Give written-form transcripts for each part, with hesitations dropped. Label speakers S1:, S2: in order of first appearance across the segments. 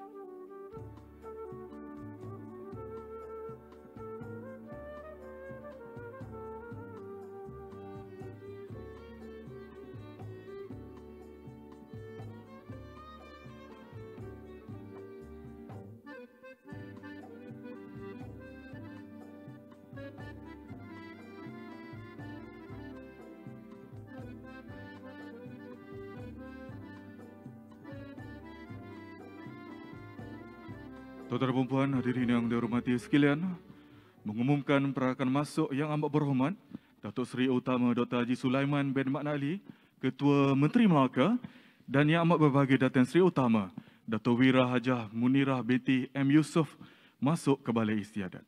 S1: Tuan-tuan dan puan hadirin yang dihormati sekalian, mengumumkan perakan masuk yang amat berhormat Datuk Seri Utama Dr. Haji Sulaiman bin Mat Ali, Ketua Menteri Melaka, dan yang amat berbahagia Datin Seri Utama Datuk Wira Hajah Munirah binti M. Yusof masuk ke Balai Istiadat.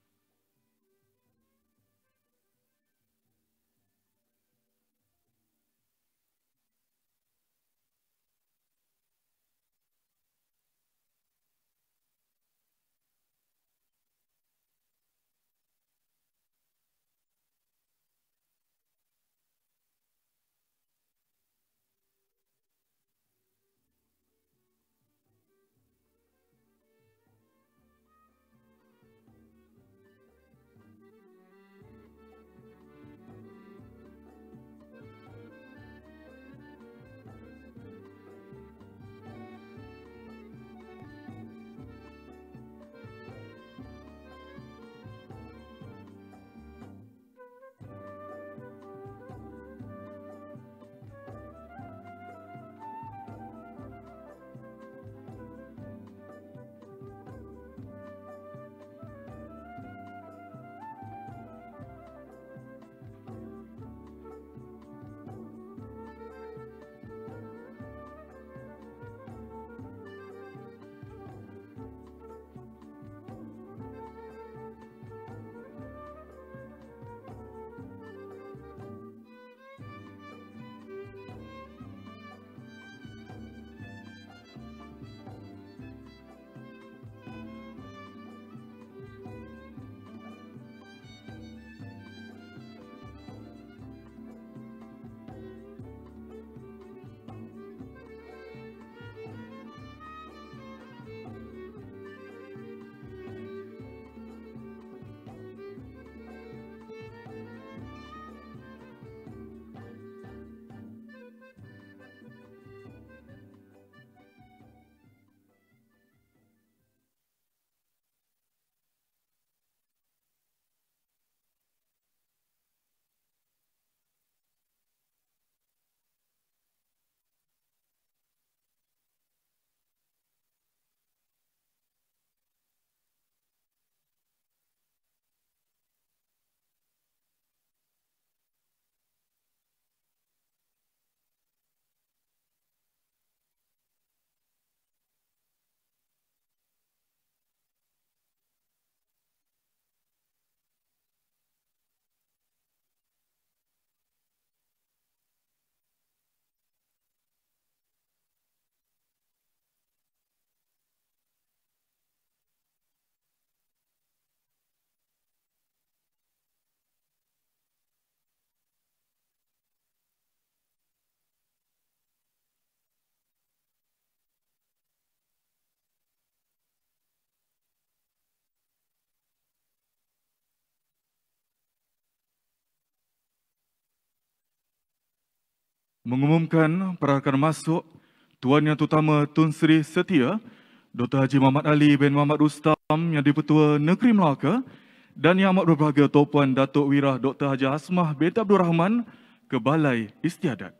S1: Mengumumkan perakan masuk Tuan Yang Terutama Tun Sri Setia Dr. Haji Muhammad Ali bin Muhammad Rustam yang di-Pertua Negeri Melaka dan yang amat berbahagia Tuan Puan Datuk Wira Dr. Haji Asmah binti Abdul Rahman ke Balai Istiadat.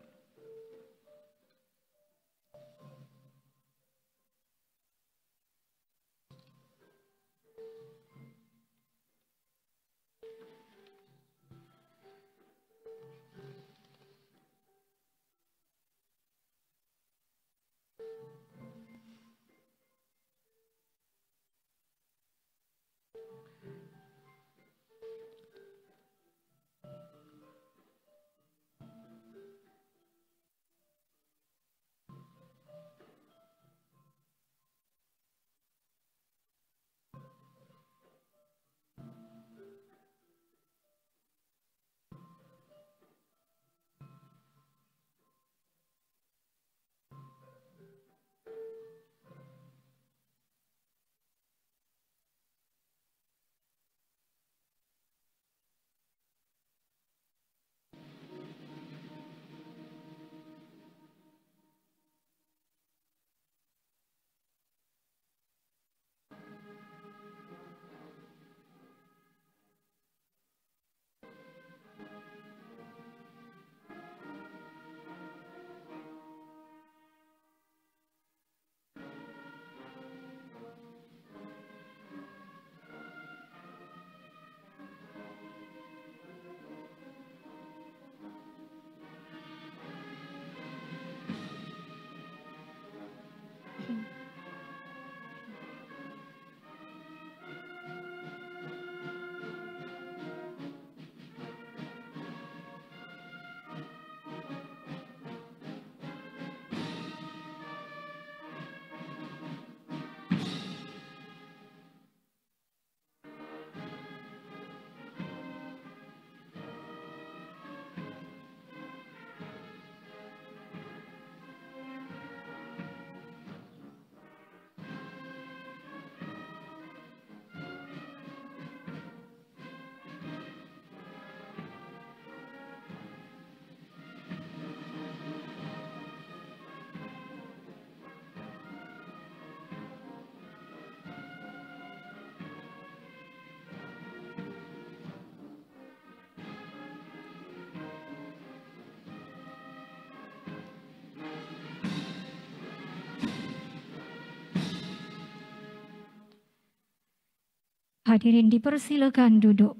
S2: Hadirin dipersilakan duduk.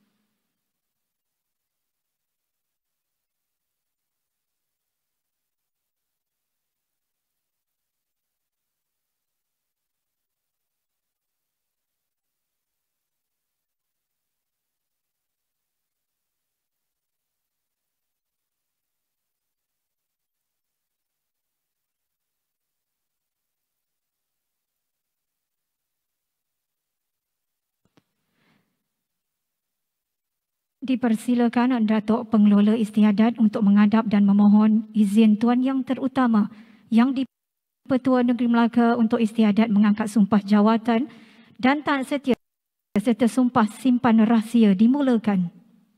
S2: Dipersilakan Datuk Pengelola Istiadat untuk menghadap dan memohon izin Tuan Yang Terutama Yang di-Pertua Negeri Melaka untuk istiadat mengangkat sumpah jawatan dan taat setia serta sumpah simpan rahsia dimulakan.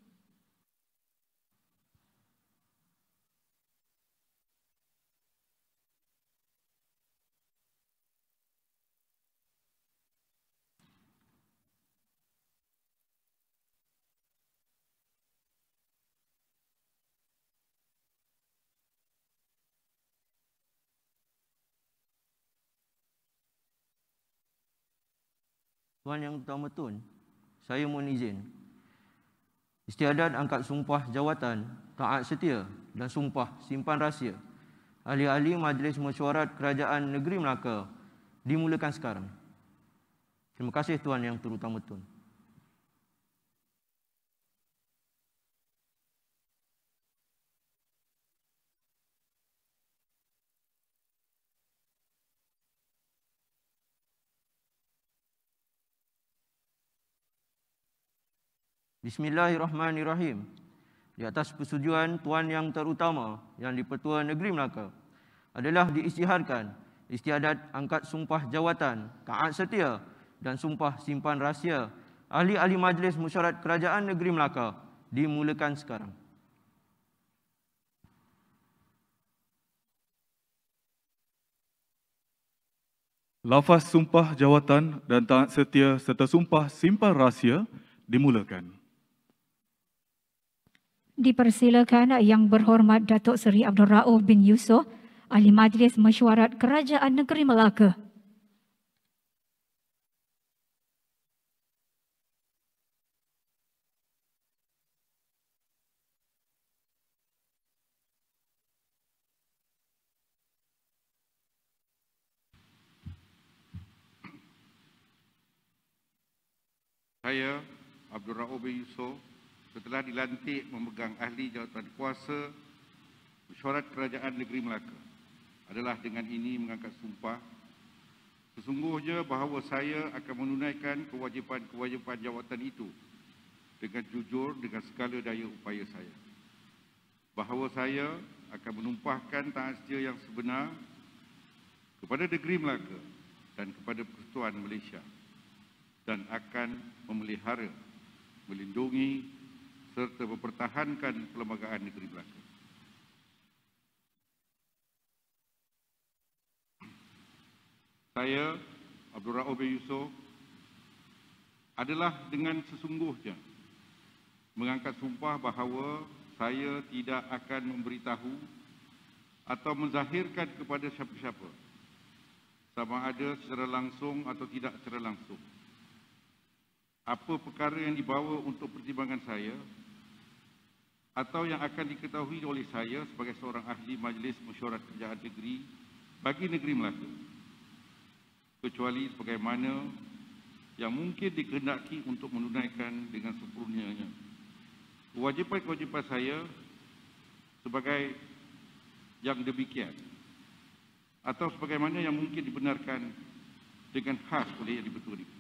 S3: Tuan Yang Terhormat, saya mohon izin. Istiadat angkat sumpah jawatan, taat setia dan sumpah simpan rahsia ahli-ahli Majlis Mesyuarat Kerajaan Negeri Melaka dimulakan sekarang. Terima kasih Tuan Yang Terutama Tun. Bismillahirrahmanirrahim. Di atas persetujuan Tuan Yang Terutama Yang di-Pertua Negeri Melaka adalah diisytiharkan istiadat angkat sumpah jawatan, taat setia dan sumpah simpan rahsia ahli-ahli Majlis Mesyuarat Kerajaan Negeri Melaka dimulakan sekarang.
S1: Lafaz sumpah jawatan dan taat setia serta sumpah simpan rahsia dimulakan.
S2: Dipersilakan Yang Berhormat Datuk Seri Abdul Rauf bin Yusof, Ahli Majlis Mesyuarat Kerajaan Negeri Melaka.
S4: Saya, Abdul Rauf bin Yusof, setelah dilantik memegang ahli jawatan kuasa Mesyuarat Kerajaan Negeri Melaka, adalah dengan ini mengangkat sumpah sesungguhnya bahawa saya akan menunaikan kewajipan-kewajipan jawatan itu dengan jujur dengan segala daya upaya saya. Bahawa saya akan menumpahkan taat setia yang sebenar kepada negeri Melaka dan kepada Persekutuan Malaysia dan akan memelihara, melindungi serta mempertahankan perlembagaan negeri Melaka. Saya, Abdul Rauf bin Yusof, adalah dengan sesungguhnya mengangkat sumpah bahawa saya tidak akan memberitahu atau menzahirkan kepada siapa-siapa, sama ada secara langsung atau tidak secara langsung, apa perkara yang dibawa untuk pertimbangan saya atau yang akan diketahui oleh saya sebagai seorang ahli Majlis Mesyuarat Kerajaan Negeri bagi negeri Melaka, kecuali sebagaimana yang mungkin dikehendaki untuk menunaikan dengan sempurnanya kewajipan-kewajipan saya sebagai yang demikian atau sebagaimana yang mungkin dibenarkan dengan khas oleh Yang di-Pertua Negeri.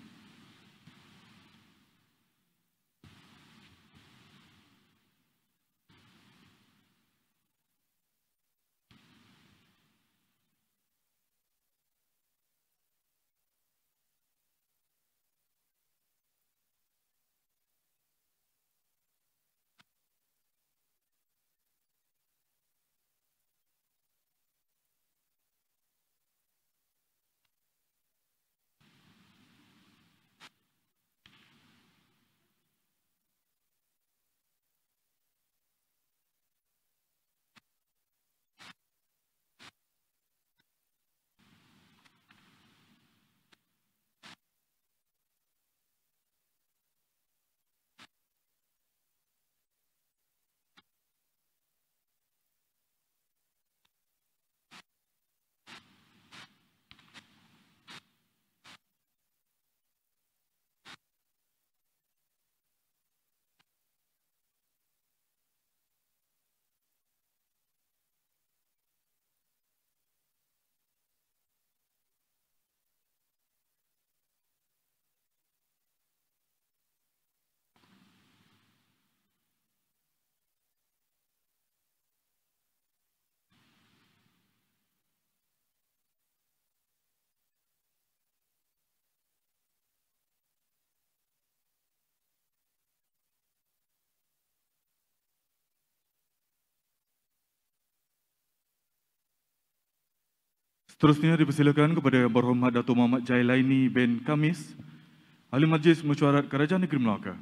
S1: Seterusnya dipersilakan kepada Yang Berhormat Dato' Muhammad Jailaini bin Khamis, Ahli Majlis Mesyuarat Kerajaan Negeri Melaka.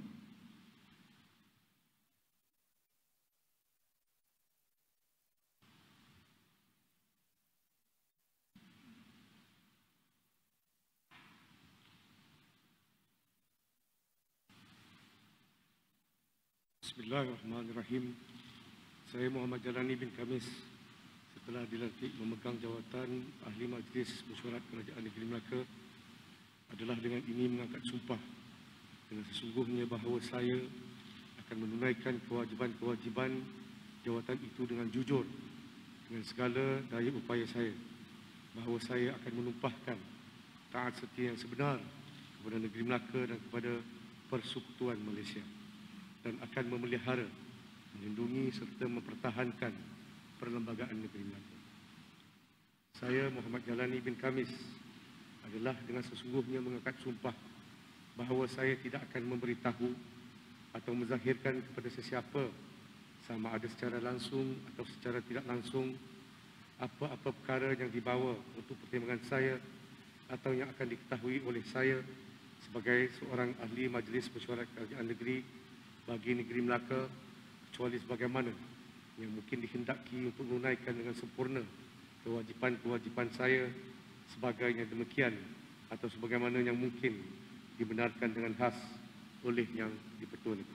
S5: Bismillahirrahmanirrahim. Saya Muhammad Jailaini bin Khamis setelah dilantik memegang jawatan Ahli Majlis Mesyuarat Kerajaan Negeri Melaka adalah dengan ini mengangkat sumpah dengan sesungguhnya bahawa saya akan menunaikan kewajipan-kewajipan jawatan itu dengan jujur dengan segala daya upaya saya, bahawa saya akan menumpahkan taat setia yang sebenar kepada negeri Melaka dan kepada Persekutuan Malaysia, dan akan memelihara, melindungi serta mempertahankan perlembagaan negeri Melaka. Saya Muhammad Jailaini bin Khamis adalah dengan sesungguhnya mengangkat sumpah bahawa saya tidak akan memberitahu atau menzahirkan kepada sesiapa, sama ada secara langsung atau secara tidak langsung, apa-apa perkara yang dibawa untuk pertimbangan saya atau yang akan diketahui oleh saya sebagai seorang ahli Majlis Mesyuarat Kerajaan Negeri bagi negeri Melaka, kecuali sebagaimana yang mungkin dikehendaki untuk menunaikan dengan sempurna kewajipan-kewajipan saya sebagainya demikian, atau sebagaimana yang mungkin dibenarkan dengan khas oleh Yang di-Pertua Negeri.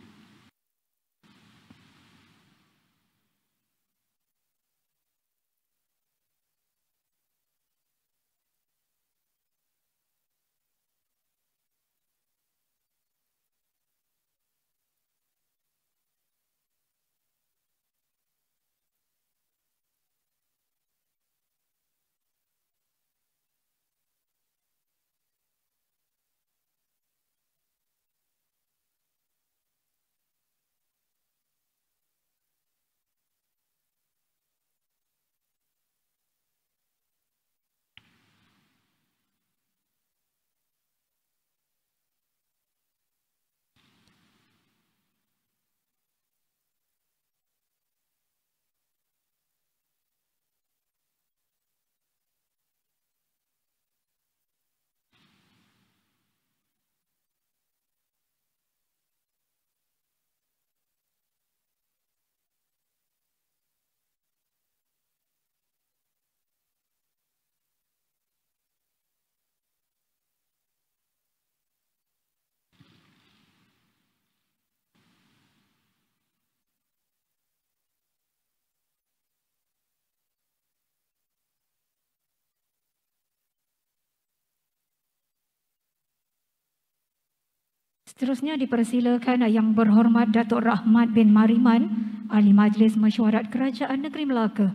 S2: Seterusnya dipersilakan Yang Berhormat Datuk Rahmat bin Mariman, Ahli Majlis Mesyuarat Kerajaan Negeri Melaka.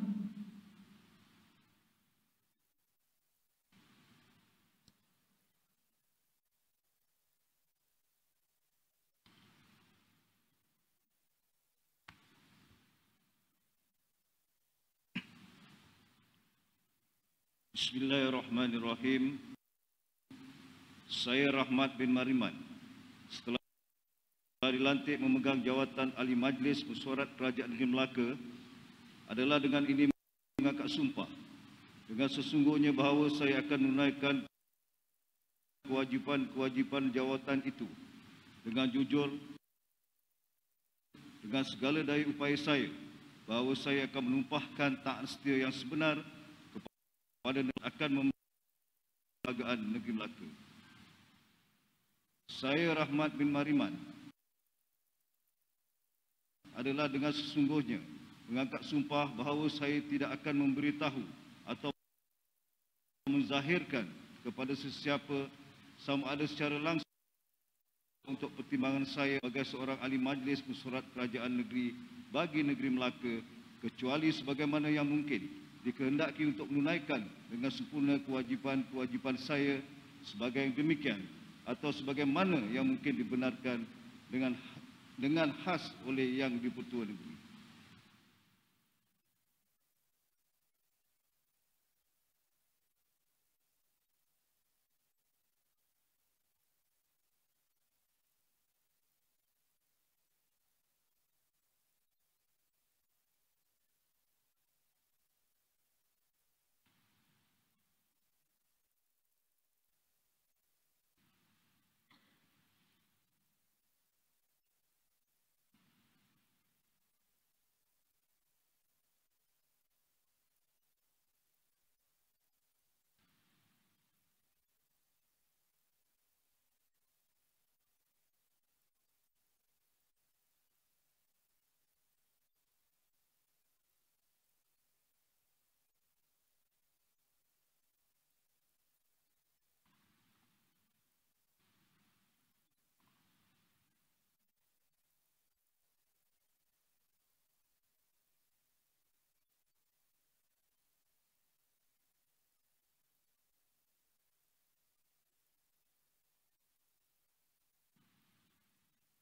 S6: Bismillahirrahmanirrahim. Saya Rahmat bin Mariman setelah dilantik memegang jawatan Ahli Majlis Mesyuarat Kerajaan Negeri Melaka adalah dengan ini mengangkat sumpah dengan sesungguhnya bahawa saya akan menunaikan kewajipan-kewajipan jawatan itu dengan jujur dengan segala daya upaya saya, bahawa saya akan menumpahkan taat setia yang sebenar kepada akan perlembagaan negeri Melaka. Saya Rahmat bin Mariman adalah dengan sesungguhnya mengangkat sumpah bahawa saya tidak akan memberitahu atau menzahirkan kepada sesiapa, sama ada secara langsung untuk pertimbangan saya sebagai seorang ahli majlis mesyuarat kerajaan negeri bagi negeri Melaka, kecuali sebagaimana yang mungkin dikehendaki untuk menunaikan dengan sempurna kewajipan-kewajipan saya sebagai yang demikian, atau sebagaimana yang mungkin dibenarkan dengan khas oleh Yang di-Pertua Negeri.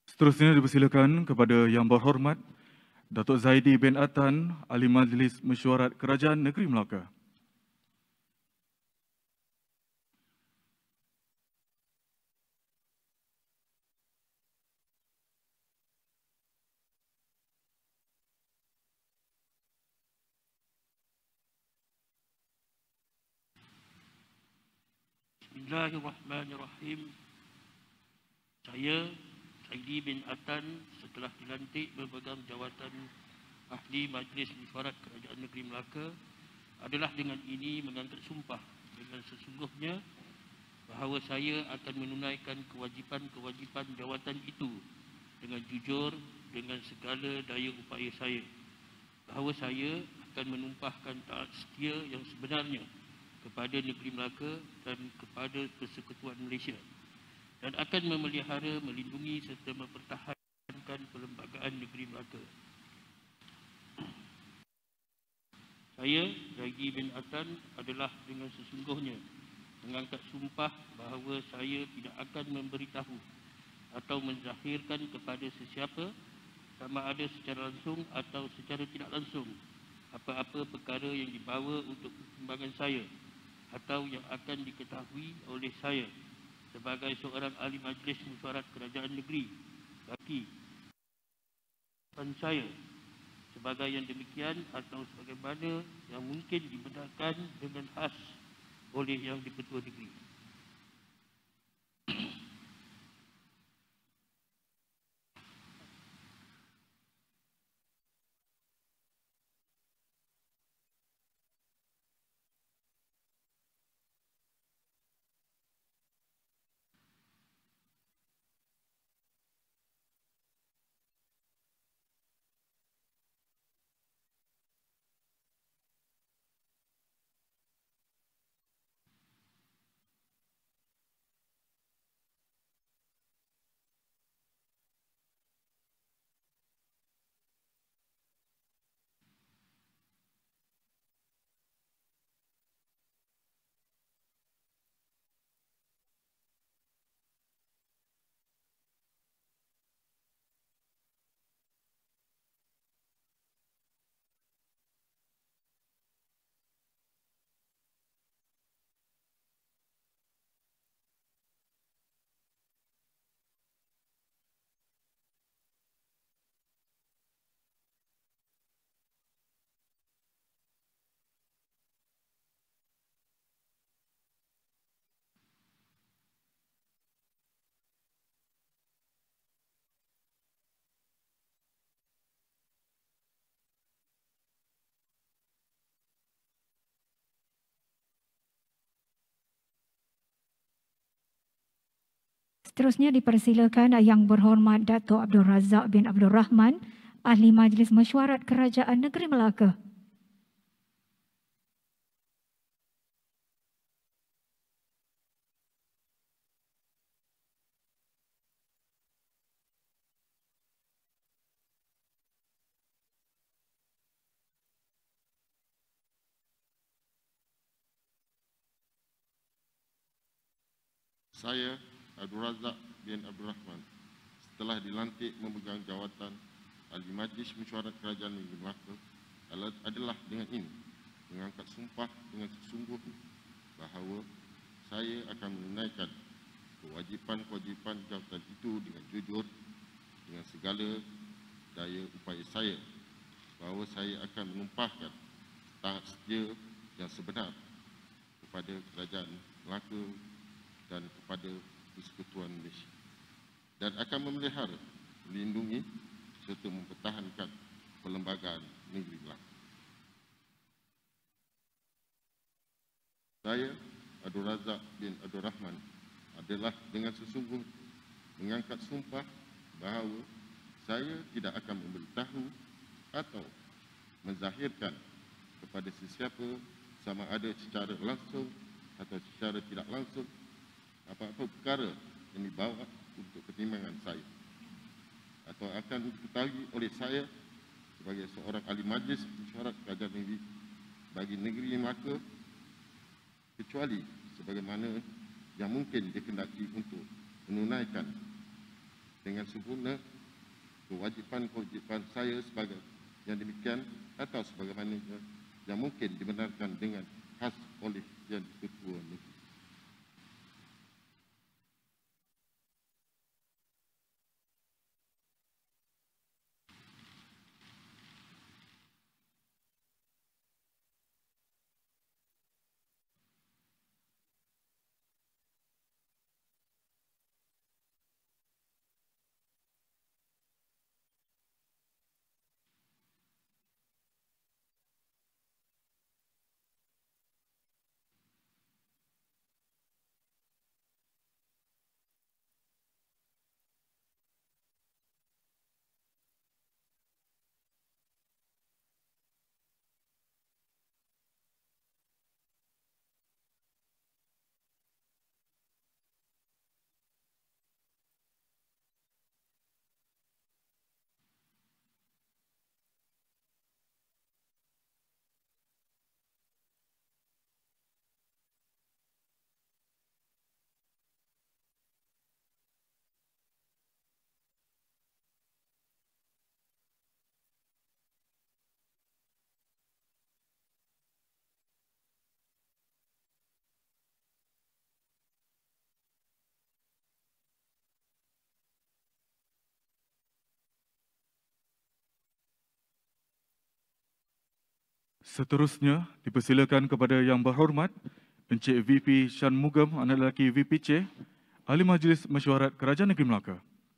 S1: Seterusnya dipersilakan kepada Yang Berhormat Datuk Zaidi bin Atan, Ahli Majlis Mesyuarat Kerajaan Negeri Melaka.
S7: Bismillahirrahmanirrahim. Saya, Zaidi bin Atan, setelah dilantik memegang jawatan Ahli Majlis Mesyuarat Kerajaan Negeri Melaka, adalah dengan ini mengangkat sumpah dengan sesungguhnya bahawa saya akan menunaikan kewajipan-kewajipan jawatan itu dengan jujur dengan segala daya upaya saya, bahawa saya akan menumpahkan taat setia yang sebenarnya kepada Negeri Melaka dan kepada Persekutuan Malaysia, dan akan memelihara, melindungi serta mempertahankan Perlembagaan Negeri Melaka. Saya, Zaidi bin Atan, adalah dengan sesungguhnya mengangkat sumpah bahawa saya tidak akan memberitahu atau menzahirkan kepada sesiapa, sama ada secara langsung atau secara tidak langsung, apa-apa perkara yang dibawa untuk pertimbangan saya atau yang akan diketahui oleh saya sebagai seorang ahli majlis mesyuarat kerajaan negeri bagi saya sebagai yang demikian atau sebagaimana yang mungkin dibenarkan dengan khas oleh Yang di-Pertua Negeri.
S2: Seterusnya dipersilakan Yang Berhormat Datuk Abdul Razak bin Abdul Rahman, Ahli Majlis Mesyuarat Kerajaan Negeri Melaka.
S8: Saya, Abdul Razak bin Abdul Rahman, setelah dilantik memegang jawatan Ahli Majlis Mesyuarat Kerajaan Negeri Melaka, adalah dengan ini mengangkat sumpah dengan sesungguhnya bahawa saya akan menunaikan kewajipan-kewajipan jawatan itu dengan jujur dengan segala daya upaya saya, bahawa saya akan menumpahkan taat setia yang sebenar kepada Kerajaan Melaka dan kepada Persekutuan Malaysia, dan akan memelihara, melindungi serta mempertahankan Perlembagaan Negeri Melaka. Saya, Abdul Razak bin Abdul Rahman, adalah dengan sesungguhnya mengangkat sumpah bahawa saya tidak akan memberitahu atau menzahirkan kepada sesiapa, sama ada secara langsung atau secara tidak langsung, apa-apa perkara yang dibawa untuk pertimbangan saya atau akan diketahui oleh saya sebagai seorang ahli majlis mesyuarat kerajaan negeri bagi negeri Melaka, kecuali sebagaimana yang mungkin dikehendaki untuk menunaikan dengan sempurna kewajipan-kewajipan saya sebagai yang demikian atau sebagaimana yang mungkin dibenarkan dengan khas oleh Yang Ketua Negeri.
S1: Seterusnya, dipersilakan kepada Yang Berhormat Encik VP Shanmugam, anak lelaki VPC, Ahli Majlis Mesyuarat Kerajaan Negeri Melaka.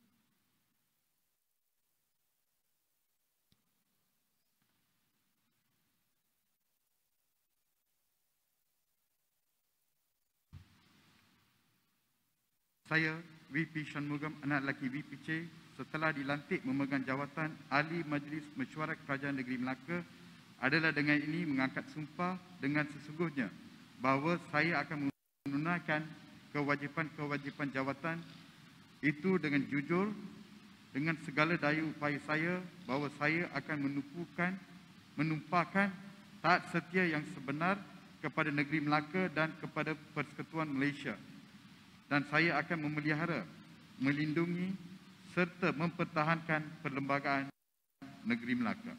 S9: Saya, VP Shanmugam, anak lelaki VPC, setelah dilantik memegang jawatan Ahli Majlis Mesyuarat Kerajaan Negeri Melaka, adalah dengan ini mengangkat sumpah dengan sesungguhnya bahawa saya akan menunaikan kewajipan-kewajipan jawatan itu dengan jujur, dengan segala daya upaya saya, bahawa saya akan menumpahkan taat setia yang sebenar kepada negeri Melaka dan kepada Persekutuan Malaysia. Dan saya akan memelihara, melindungi serta mempertahankan perlembagaan negeri Melaka.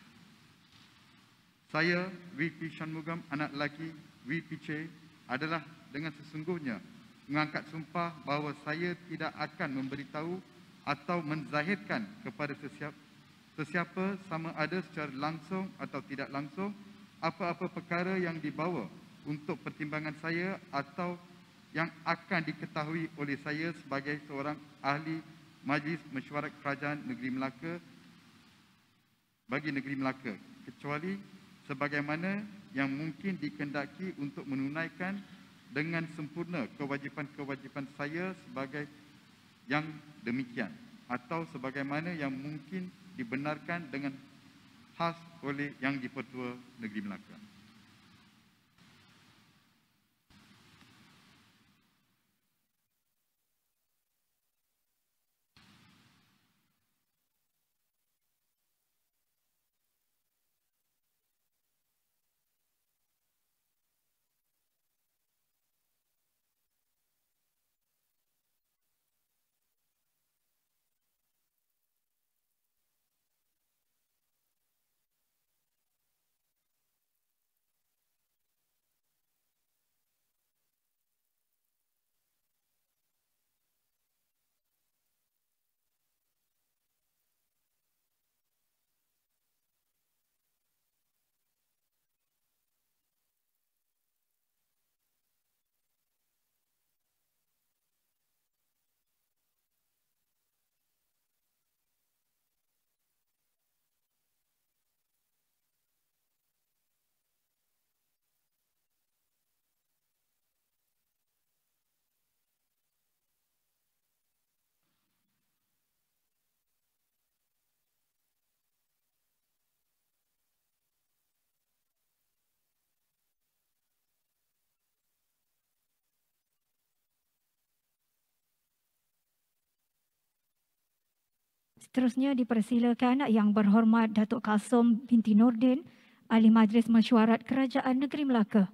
S9: Saya, VP Shanmugam, anak lelaki VPC, adalah dengan sesungguhnya mengangkat sumpah bahawa saya tidak akan memberitahu atau menzahirkan kepada sesiapa sama ada secara langsung atau tidak langsung apa-apa perkara yang dibawa untuk pertimbangan saya atau yang akan diketahui oleh saya sebagai seorang ahli Majlis Mesyuarat Kerajaan Negeri Melaka bagi negeri Melaka, kecuali sebagaimana yang mungkin dikehendaki untuk menunaikan dengan sempurna kewajipan-kewajipan saya sebagai yang demikian atau sebagaimana yang mungkin dibenarkan dengan khas oleh Yang di-Pertua Negeri Melaka.
S2: Seterusnya dipersilakan Yang Berhormat Datuk Kasum binti Nordin, Ahli Majlis Mesyuarat Kerajaan Negeri Melaka.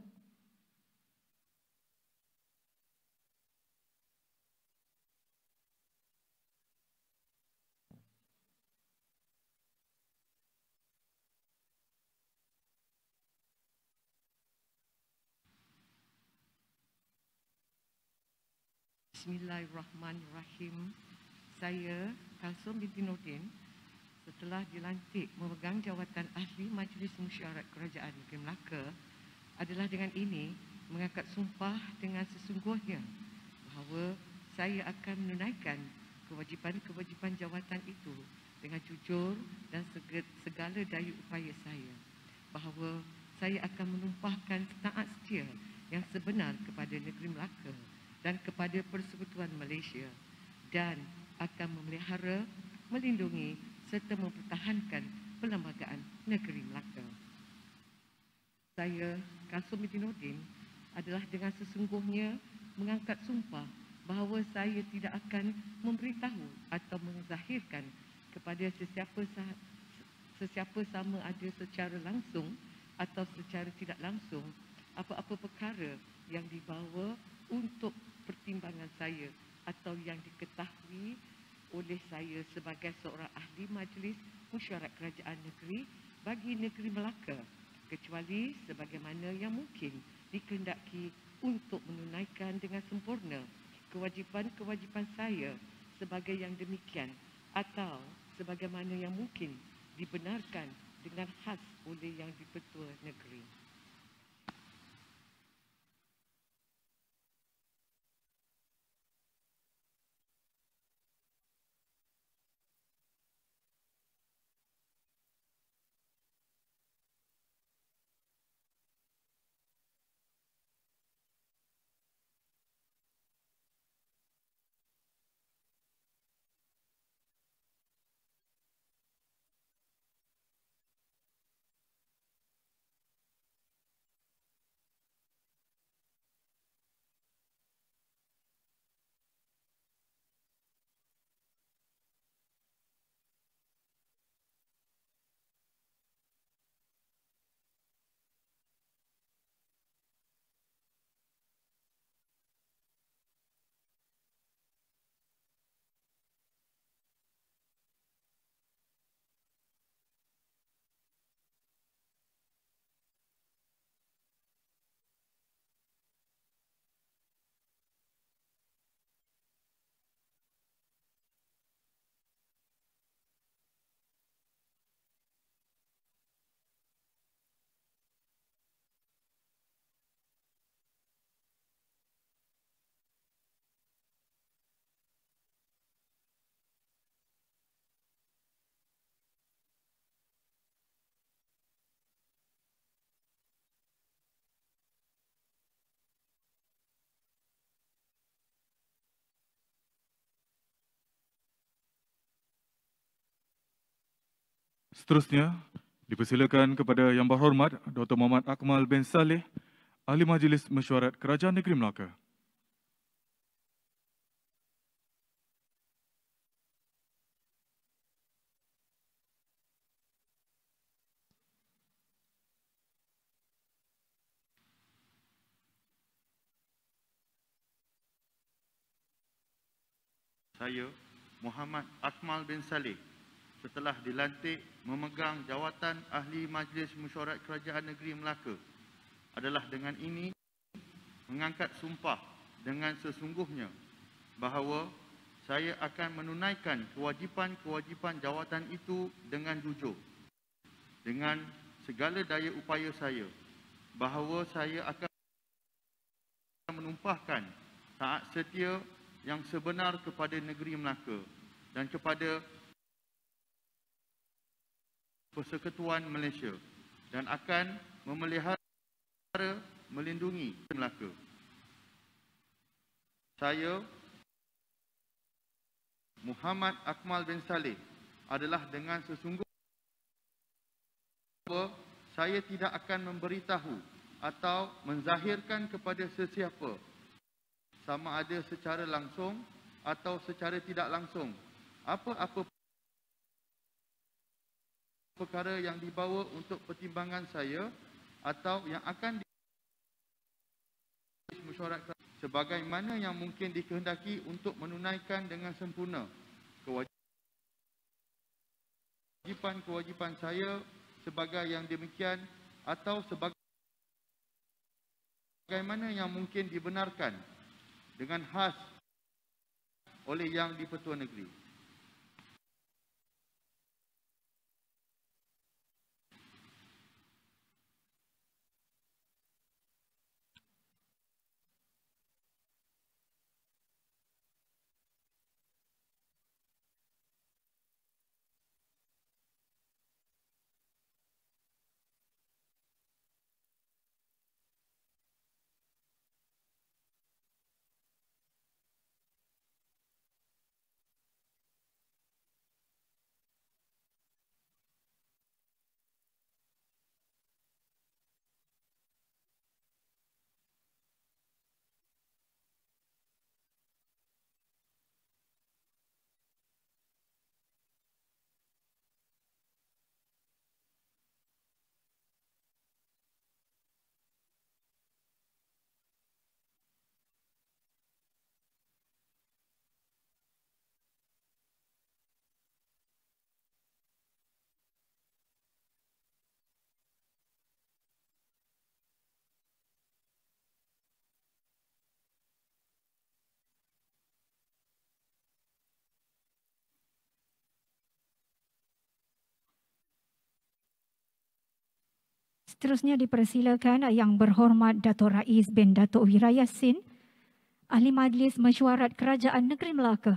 S10: Bismillahirrahmanirrahim. Saya, Kalsum binti Nordin, setelah dilantik memegang jawatan Ahli Majlis Mesyuarat Kerajaan Negeri Melaka, adalah dengan ini mengangkat sumpah dengan sesungguhnya bahawa saya akan menunaikan kewajipan-kewajipan jawatan itu dengan jujur dan segala daya upaya saya, bahawa saya akan menumpahkan taat setia yang sebenar kepada negeri Melaka dan kepada Persekutuan Malaysia, dan akan memelihara, melindungi serta mempertahankan perlembagaan negeri Melaka. Saya, Kalsum binti Nordin, adalah dengan sesungguhnya mengangkat sumpah bahawa saya tidak akan memberitahu atau menzahirkan kepada sesiapa sama ada secara langsung atau secara tidak langsung apa-apa perkara yang dibawa untuk pertimbangan saya atau yang diketahui oleh saya sebagai seorang ahli majlis mesyuarat kerajaan negeri bagi negeri Melaka, kecuali sebagaimana yang mungkin dikehendaki untuk menunaikan dengan sempurna kewajipan-kewajipan saya sebagai yang demikian, atau sebagaimana yang mungkin dibenarkan dengan khas oleh Yang di-Pertua Negeri.
S1: Seterusnya, dipersilakan kepada Yang Berhormat Dr. Muhammad Akmal bin Saleh, Ahli Majlis Mesyuarat Kerajaan Negeri Melaka.
S6: Saya, Muhammad Akmal bin Saleh, setelah dilantik memegang jawatan Ahli Majlis Mesyuarat Kerajaan Negeri Melaka, adalah dengan ini mengangkat sumpah dengan sesungguhnya bahawa saya akan menunaikan kewajipan-kewajipan jawatan itu dengan jujur, dengan segala daya upaya saya, bahawa saya akan menumpahkan taat setia yang sebenar kepada negeri Melaka dan kepada Persekutuan Malaysia, dan akan memelihara, melindungi Melaka. Saya, Muhammad Akmal bin Saleh, adalah dengan sesungguhnya bahawa saya tidak akan memberitahu atau menzahirkan kepada sesiapa, sama ada secara langsung atau secara tidak langsung, apa-apa perkara yang dibawa untuk pertimbangan saya atau yang akan mesyuarat sebagaimana yang mungkin dikehendaki untuk menunaikan dengan sempurna kewajipan-kewajipan saya sebagai yang demikian, atau sebagaimana yang mungkin dibenarkan dengan khas
S9: oleh Yang di-Pertua Negeri.
S2: Seterusnya dipersilakan Yang Berhormat Dato' Rais bin Dato' Wira Yassin, Ahli Majlis Mesyuarat Kerajaan Negeri Melaka.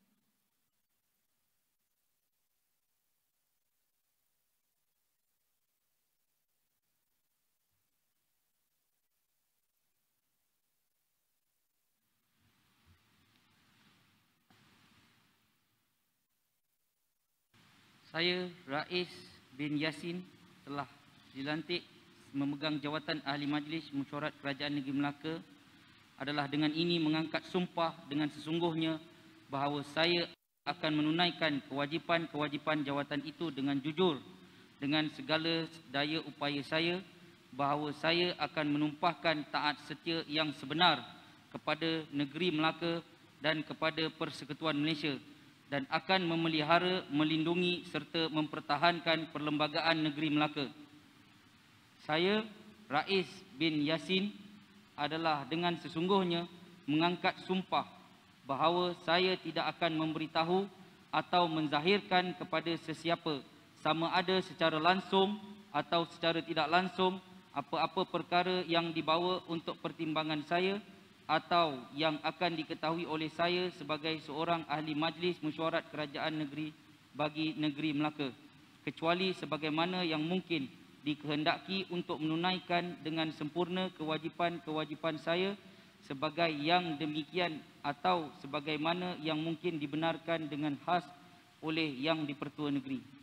S11: Saya, Rais bin Yassin, telah dilantik memegang jawatan Ahli Majlis Mesyuarat Kerajaan Negeri Melaka, adalah dengan ini mengangkat sumpah dengan sesungguhnya bahawa saya akan menunaikan kewajipan-kewajipan jawatan itu dengan jujur, dengan segala daya upaya saya, bahawa saya akan menumpahkan taat setia yang sebenar kepada negeri Melaka dan kepada Persekutuan Malaysia, dan akan memelihara, melindungi serta mempertahankan Perlembagaan Negeri Melaka. Saya, Rais bin Yassin, adalah dengan sesungguhnya mengangkat sumpah bahawa saya tidak akan memberitahu atau menzahirkan kepada sesiapa, sama ada secara langsung atau secara tidak langsung, apa-apa perkara yang dibawa untuk pertimbangan saya atau yang akan diketahui oleh saya sebagai seorang Ahli Majlis Mesyuarat Kerajaan Negeri bagi negeri Melaka, kecuali sebagaimana yang mungkin dikehendaki untuk menunaikan dengan sempurna kewajipan-kewajipan saya sebagai yang demikian atau sebagaimana yang mungkin dibenarkan dengan khas oleh Yang di-Pertua Negeri.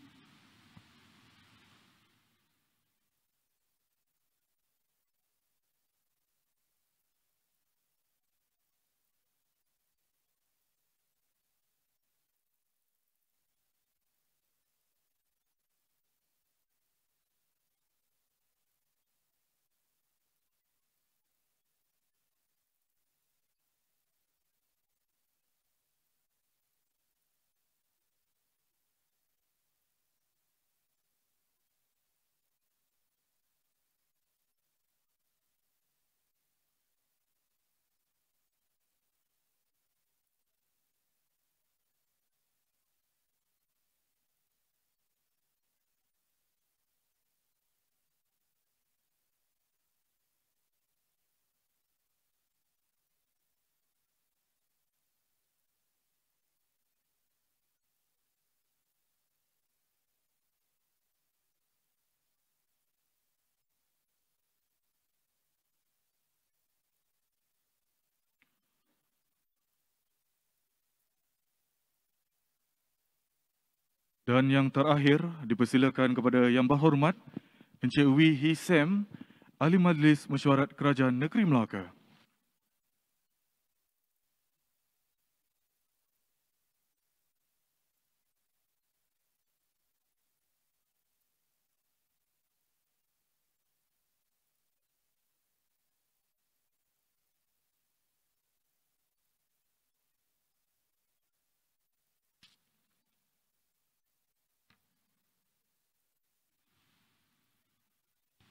S1: Dan yang terakhir, dipersilakan kepada Yang Berhormat Encik Wee Hee Sam, Ahli Majlis Mesyuarat Kerajaan Negeri Melaka.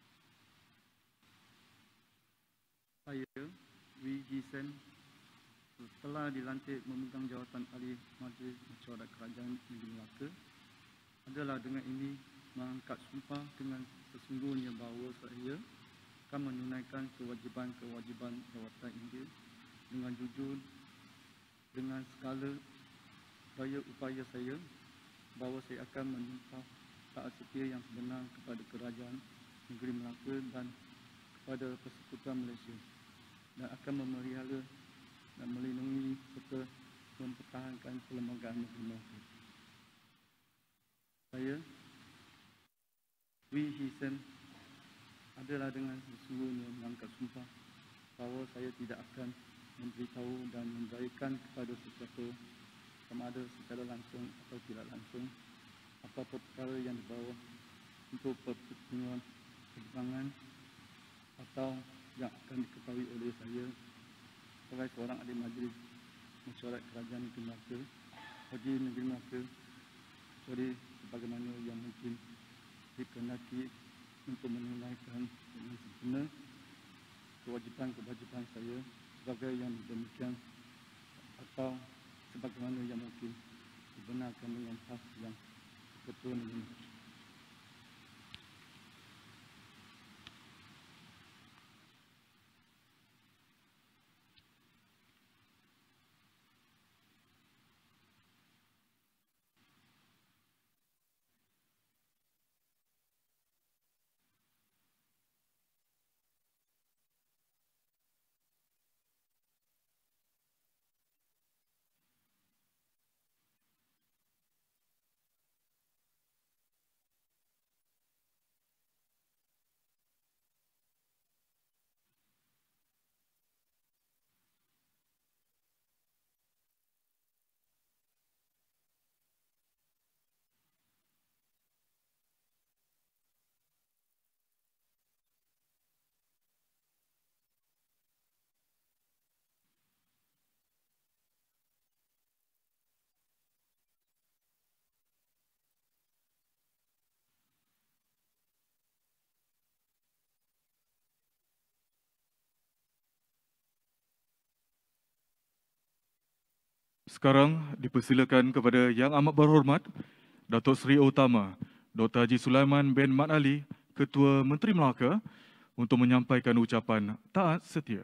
S9: Saya, Wee Hee Sam,
S12: setelah dilantik memegang jawatan Ahli Majlis Mesyuarat Kerajaan Negeri Melaka adalah dengan ini mengangkat sumpah dengan sesungguhnya bahawa saya akan menunaikan kewajipan-kewajipan jawatan ini dengan jujur dengan segala daya upaya saya bahawa saya akan menyumpah taat setia yang sebenar kepada Kerajaan Negeri Melaka dan kepada Persekutuan Malaysia dan akan memelihara dan melindungi serta mempertahankan perlembagaan negeri Melaka. Saya, Wee Hee Sen, adalah dengan sesungguhnya mengangkat sumpah bahawa saya tidak akan memberitahu dan menjadikan kepada sesiapa sama ada secara langsung atau tidak langsung apa-apa perkara yang dibawa untuk pertimbangan atau yang akan diketahui oleh saya sebagai seorang ahli majlis mesyuarat kerajaan Negeri Melaka bagi Negeri Melaka kecuali sebagaimana yang mungkin dikehendaki untuk menunaikan dengan sempurna kewajipan-kewajipan saya sebagai yang demikian atau sebagaimana yang mungkin dibenarkan dengan khas yang betul ini.
S1: Sekarang dipersilakan kepada Yang Amat Berhormat Datuk Seri Utama Dr. Haji Sulaiman bin Mat Ali, Ketua Menteri Melaka, untuk menyampaikan ucapan taat setia.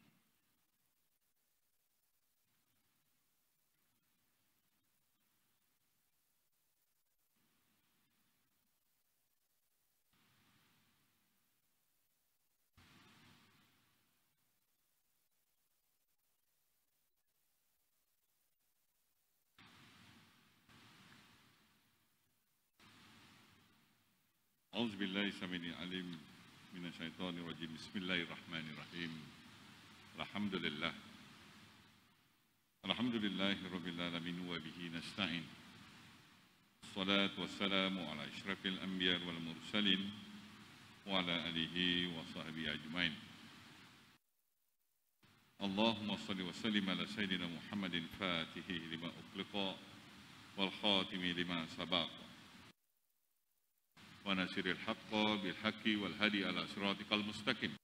S4: Auzubillahi samini alim minasyaitonir rajim. Bismillahirrahmanirrahim. Alhamdulillah. Alhamdulillahirabbil alamin wa bihi nasta'in. Wassalatu wassalamu ala asyrafil anbiya wal mursalin wa ala alihi wa sahbihi ajmain. Allahumma shalli wa sallim ala sayyidina Muhammadin fatihi lima ughliqa wal khatimi lima sabaqa wa nasiril haqqa bil haqqi wal hadi ala siratikal mustaqim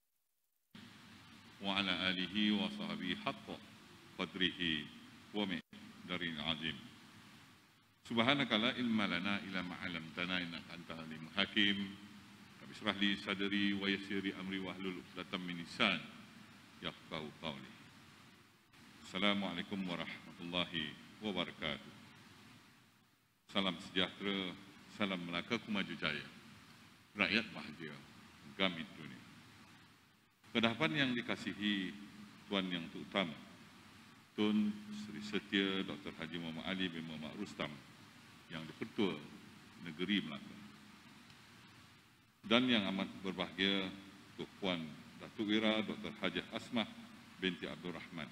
S4: wa ala alihi wa sahbihi haqqa qadrihi wa miqdarin azim. Subhanaka la ilma lana illa ma 'allamtana innaka antal alimul hakim. Rabbi shrah li sadri wa yassir li amri wahlul 'uqdatam min lisani yafqahu qawli. Assalamualaikum warahmatullahi wabarakatuh. Salam sejahtera, salam Melaka ku maju jaya, rakyat bahagia, gamit dunia. Kedahapan yang dikasihi Tuan Yang Terutama Tun Sri Setia Dr. Haji Muhammad Ali bin Muhammad Rustam, yang di-Pertua Negeri Melaka, dan yang amat berbahagia Tuk Puan Datuk Wira Dr. Hajah Asmah binti Abdul Rahman.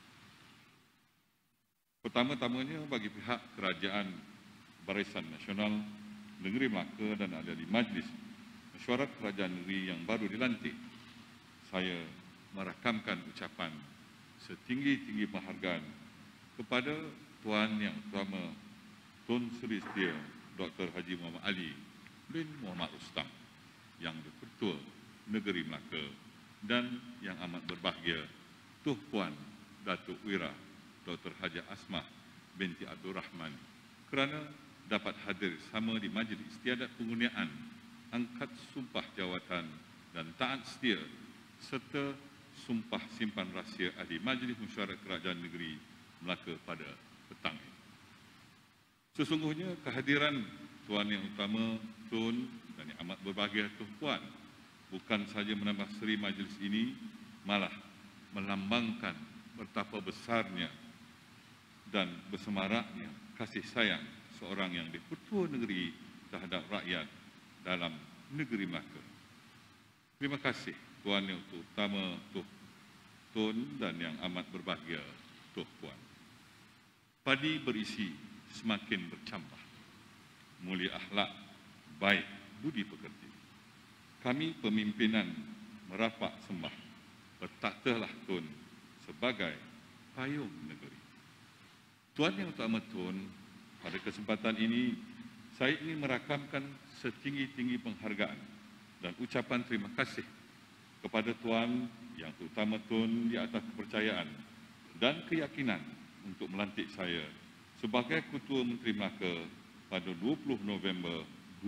S4: Pertama-tamanya bagi pihak Kerajaan Barisan Nasional Negeri Melaka dan ahli Majlis Mesyuarat Kerajaan Negeri yang baru dilantik, saya merakamkan ucapan setinggi-tinggi penghargaan kepada Tuan Yang Utama Tun Sri Setia Dr. Haji Muhammad Ali bin Muhammad Rustam, yang di-Pertua Negeri Melaka, dan yang amat berbahagia Tuh Puan
S13: Datuk Wira Dr. Haji Asmah binti Abdul Rahman kerana dapat hadir sama di Majlis Istiadat Pengurniaan Angkat Sumpah Jawatan dan Taat Setia serta Sumpah Simpan Rahsia Ahli Majlis Mesyuarat Kerajaan Negeri Melaka pada petang ini. Sesungguhnya kehadiran Tuan Yang Utama Tun dan Yang Amat Berbahagia Tuan Puan bukan sahaja menambah seri majlis ini, malah melambangkan betapa besarnya dan bersemaraknya kasih sayang seorang yang di-Pertua Negeri terhadap rakyat dalam negeri Melaka. Terima kasih Tuan Yang Utama Tuh Tun dan Yang Amat Berbahagia Tuh Puan. Padi berisi semakin bercambah, mulia akhlak, baik budi pekerti. Kami pemimpinan merapak sembah, bertaktalah Tun sebagai payung negeri. Tuan Yang Utama Tun, pada kesempatan ini saya ingin merakamkan setinggi-tinggi penghargaan dan ucapan terima kasih kepada Tuan Yang Utama Tun di atas kepercayaan dan keyakinan untuk melantik saya sebagai Ketua Menteri Melaka pada 20 November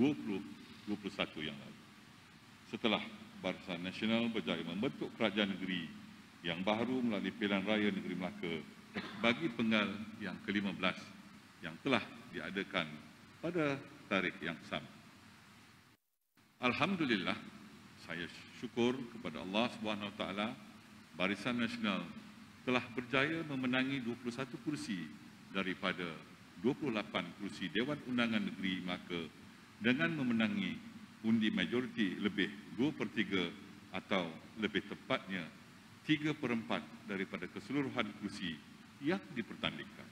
S13: 2021 yang lalu. Setelah Barisan Nasional berjaya membentuk kerajaan negeri yang baru melalui Pilihan Raya Negeri Melaka bagi penggal yang ke-15 yang telah diadakan pada tarikh yang sama. Alhamdulillah, saya syukur kepada Allah SWT, Barisan Nasional telah berjaya memenangi 21 kursi daripada 28 kursi Dewan Undangan Negeri Melaka dengan memenangi undi majoriti lebih 2/3 atau lebih tepatnya 3/4 daripada keseluruhan kursi yang dipertandingkan.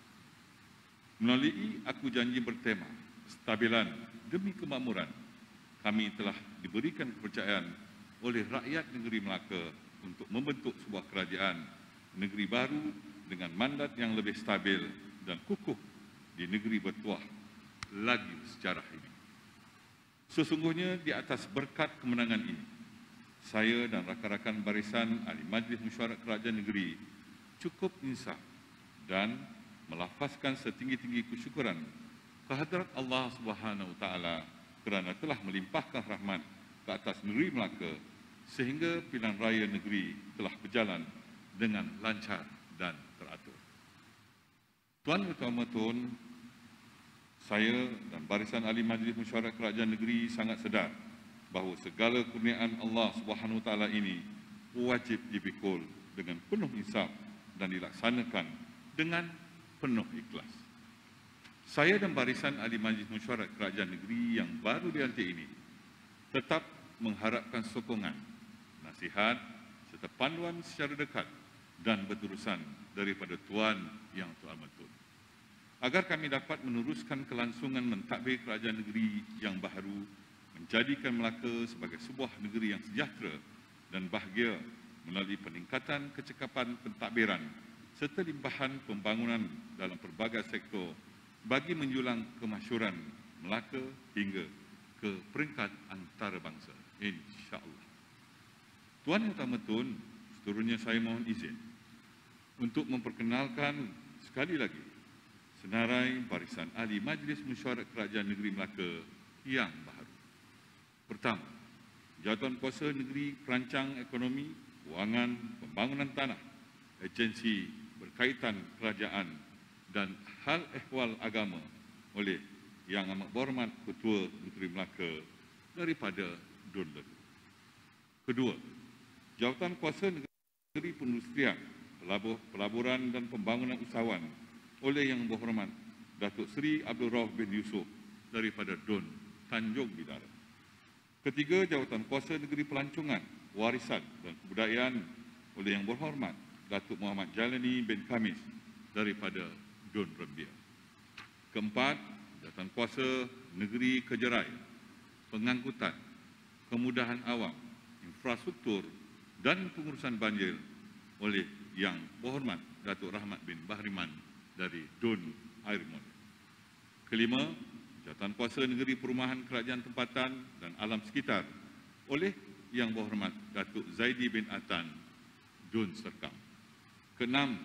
S13: Melalui Aku Janji bertema Stabilan Demi Kemakmuran, kami telah diberikan kepercayaan oleh rakyat negeri Melaka untuk membentuk sebuah kerajaan negeri baru dengan mandat yang lebih stabil dan kukuh di negeri bertuah lagi sejarah ini. Sesungguhnya di atas berkat kemenangan ini, saya dan rakan-rakan barisan ahli Majlis Mesyuarat Kerajaan Negeri cukup insaf dan melafazkan setinggi-tinggi kesyukuran kehadrat Allah Subhanahu Wa Taala kerana telah melimpahkan rahmat ke atas negeri Melaka sehingga pilihan raya negeri telah berjalan dengan lancar dan teratur. Tuan Utama Tun, saya dan barisan ahli Majlis Mesyuarat Kerajaan Negeri sangat sedar bahawa segala kurniaan Allah Subhanahu Wa Taala ini wajib dipikul dengan penuh insaf dan dilaksanakan dengan penuh ikhlas. Saya dan barisan ahli Majlis Mesyuarat Kerajaan Negeri yang baru dilantik ini tetap mengharapkan sokongan, nasihat serta panduan secara dekat dan berterusan daripada Tuan Yang Utama Tun, agar kami dapat meneruskan kelangsungan mentadbir kerajaan negeri yang baru, menjadikan Melaka sebagai sebuah negeri yang sejahtera dan bahagia melalui peningkatan kecekapan pentadbiran serta limpahan pembangunan dalam pelbagai sektor bagi menjulang kemasyhuran Melaka hingga ke peringkat antarabangsa, insya-Allah. Tuan Yang Utama Tun, seterusnya saya mohon izin untuk memperkenalkan sekali lagi senarai barisan ahli Majlis Mesyuarat Kerajaan Negeri Melaka yang baru. Pertama, Jawatan Kuasa Negeri Perancang Ekonomi, Kewangan, Pembangunan Tanah, agensi berkaitan kerajaan dan hal ehwal agama oleh Yang Amat Berhormat Ketua Negeri Melaka daripada Dun Ledu. Kedua, Jawatan Kuasa Negeri Perindustrian, Pelaburan dan Pembangunan Usahawan oleh Yang Berhormat Datuk Seri Abdul Rauf bin Yusof daripada Dun Tanjung Bidara. Ketiga, Jawatan Kuasa Negeri Pelancongan, Warisan dan Kebudayaan oleh Yang Berhormat Datuk Muhammad Jalani bin Khamis daripada Dun Rembia. Keempat, Jawatan Kuasa Negeri Kejerai, Pengangkutan, Kemudahan Awam, Infrastruktur dan Pengurusan Banjir oleh Yang Berhormat Datuk Rahmat bin Bahriman dari Dun Air Molek. Kelima, Jawatan Kuasa Negeri Perumahan Kerajaan Tempatan dan Alam Sekitar oleh Yang Berhormat Datuk Zaidi bin Atan, Dun Serkam. Keenam,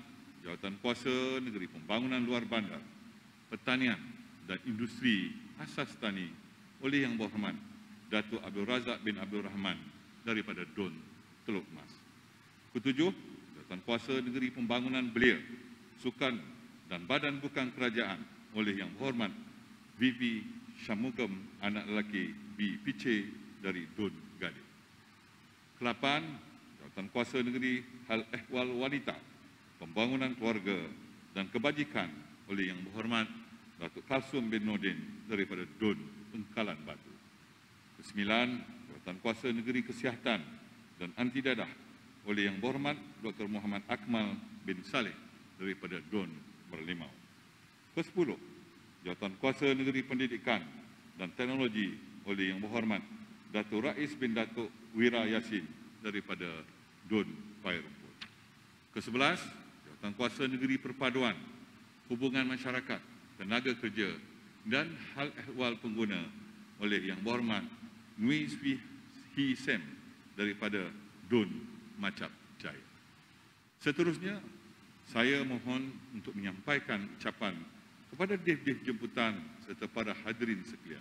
S13: jawatan kuasa negeri pembangunan luar bandar, pertanian dan industri asas tani oleh Yang Berhormat Datuk Abdul Razak bin Abdul Rahman daripada DUN Teluk Mas. Ketujuh, jawatan kuasa negeri pembangunan belia, sukan dan badan bukan kerajaan oleh Yang Berhormat VV Shamugam anak lelaki B. Piche dari DUN Gading. Kelapan, jawatan kuasa negeri hal ehwal wanita, pembangunan keluarga dan kebajikan oleh Yang Berhormat Datuk Kalsum bin Nordin daripada DUN Bengkalan Batu. Kesembilan, jawatan kuasa negeri kesihatan dan anti dadah oleh Yang Berhormat Dr. Muhammad Akmal bin Saleh daripada DUN Merlimau. Kesepuluh, jawatan kuasa negeri pendidikan dan teknologi oleh Yang Berhormat Datuk Rais bin Datuk Wira Yasin daripada DUN Pai Rumput. Ke-11, jawatan kuasa negeri perpaduan, hubungan masyarakat, tenaga kerja dan hal ehwal pengguna oleh Yang Berhormat Nui Swi Sem daripada DUN Macap Jaya. Seterusnya, saya mohon untuk menyampaikan ucapan kepada def-def jemputan serta para hadirin sekalian.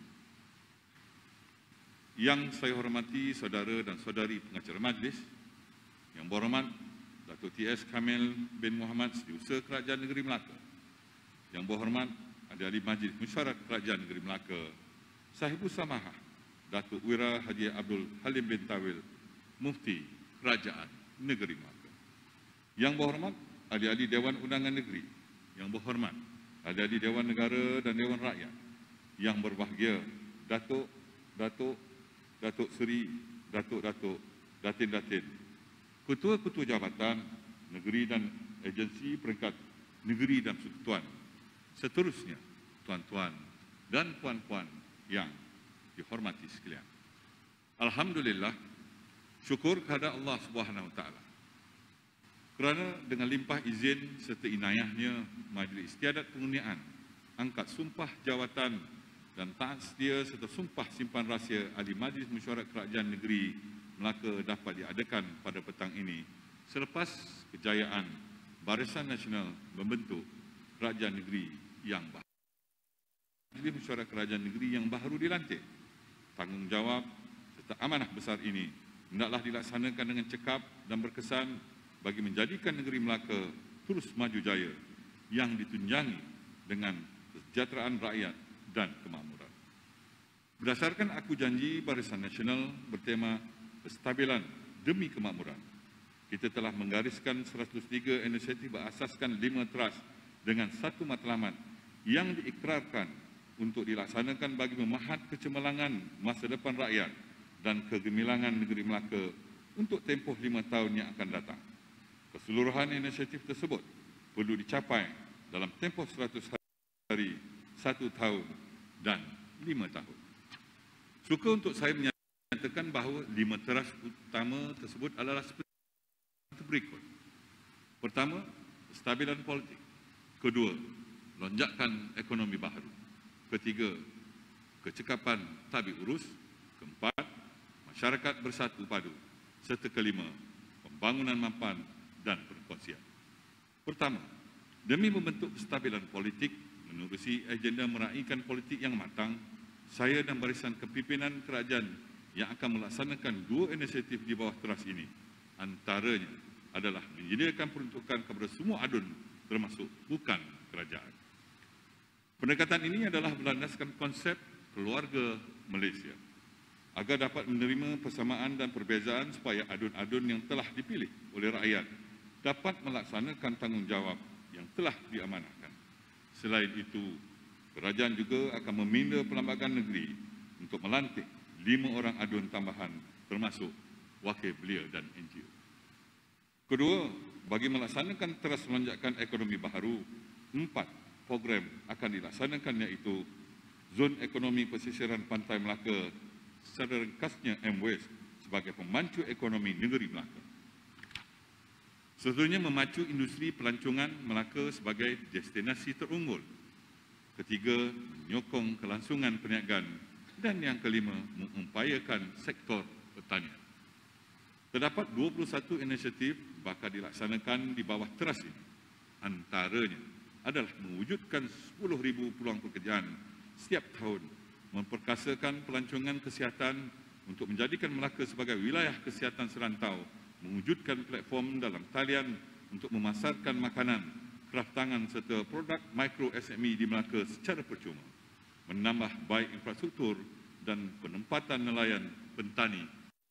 S13: Yang saya hormati saudara dan saudari pengacara majlis, Yang Berhormat Datuk T.S. Kamil bin Muhammad Setiausaha Kerajaan Negeri Melaka, Yang Berhormat Ahli Majlis Mesyuarat Kerajaan Negeri Melaka, Sahibus Samahah Datuk Wira Haji Abdul Halim bin Tawil, Mufti Kerajaan Negeri Melaka, Yang Berhormat Ahli-ahli Dewan Undangan Negeri, Yang Berhormat ahli-ahli Dewan Negara dan Dewan Rakyat, yang berbahagia Datuk Seri, Datuk, Datin, Ketua-Ketua Jabatan Negeri dan Agensi Peringkat Negeri dan Persekutuan. Seterusnya, tuan-tuan dan puan-puan yang dihormati sekalian. Alhamdulillah, syukur kepada Allah Subhanahu Wa Taala kerana dengan limpah izin serta inayahnya Majlis Istiadat Pengundian angkat sumpah jawatan dan taat setia serta sumpah simpan rahsia Ahli Majlis Mesyuarat Kerajaan Negeri Melaka dapat diadakan pada petang ini selepas kejayaan Barisan Nasional membentuk Kerajaan Negeri yang baru. Majlis Mesyuarat Kerajaan Negeri yang baru dilantik. Tanggungjawab serta amanah besar ini hendaklah dilaksanakan dengan cekap dan berkesan bagi menjadikan negeri Melaka terus maju jaya yang ditunjangi dengan kesejahteraan rakyat dan kemakmuran. Berdasarkan Aku Janji Barisan Nasional bertema Kestabilan Demi Kemakmuran, kita telah menggariskan 103 inisiatif berasaskan 5 teras dengan 1 matlamat yang diikrarkan untuk dilaksanakan bagi memahat kecemerlangan masa depan rakyat dan kegemilangan negeri Melaka untuk tempoh 5 tahun yang akan datang. Keseluruhan inisiatif tersebut perlu dicapai dalam tempoh 100 hari, 1 tahun dan 5 tahun. Suka untuk saya menyatakan bahawa 5 teras utama tersebut adalah seperti berikut. Pertama, kestabilan politik. Kedua, lonjakan ekonomi baharu. Ketiga, kecekapan tabik urus. Keempat, masyarakat bersatu padu. Serta kelima, pembangunan mampan dan perkongsian. Pertama, demi membentuk kestabilan politik menerusi agenda meraihkan politik yang matang, saya dan barisan kepimpinan kerajaan yang akan melaksanakan 2 inisiatif di bawah teras ini. Antaranya adalah menyediakan peruntukan kepada semua adun termasuk bukan kerajaan. Pendekatan ini adalah berlandaskan konsep keluarga Malaysia agar dapat menerima persamaan dan perbezaan supaya adun-adun yang telah dipilih oleh rakyat dapat melaksanakan tanggungjawab yang telah diamanahkan. Selain itu, kerajaan juga akan meminda Perlembagaan Negeri untuk melantik 5 orang adun tambahan termasuk wakil belia dan NGO. Kedua, bagi melaksanakan teras melonjakkan ekonomi baharu, 4 program akan dilaksanakan iaitu Zon Ekonomi Pesisiran Pantai Melaka, secara ringkasnya MWES, sebagai pemacu ekonomi negeri Melaka. Seterusnya, memacu industri pelancongan Melaka sebagai destinasi terunggul. Ketiga, menyokong kelangsungan perniagaan. Dan yang kelima, mengupayakan sektor pertanian. Terdapat 21 inisiatif bakal dilaksanakan di bawah teras ini. Antaranya adalah mewujudkan 10,000 peluang pekerjaan setiap tahun, memperkasakan pelancongan kesihatan untuk menjadikan Melaka sebagai wilayah kesihatan serantau, mewujudkan platform dalam talian untuk memasarkan makanan, kraft tangan serta produk mikro SME di Melaka secara percuma, menambah baik infrastruktur dan penempatan nelayan pentani.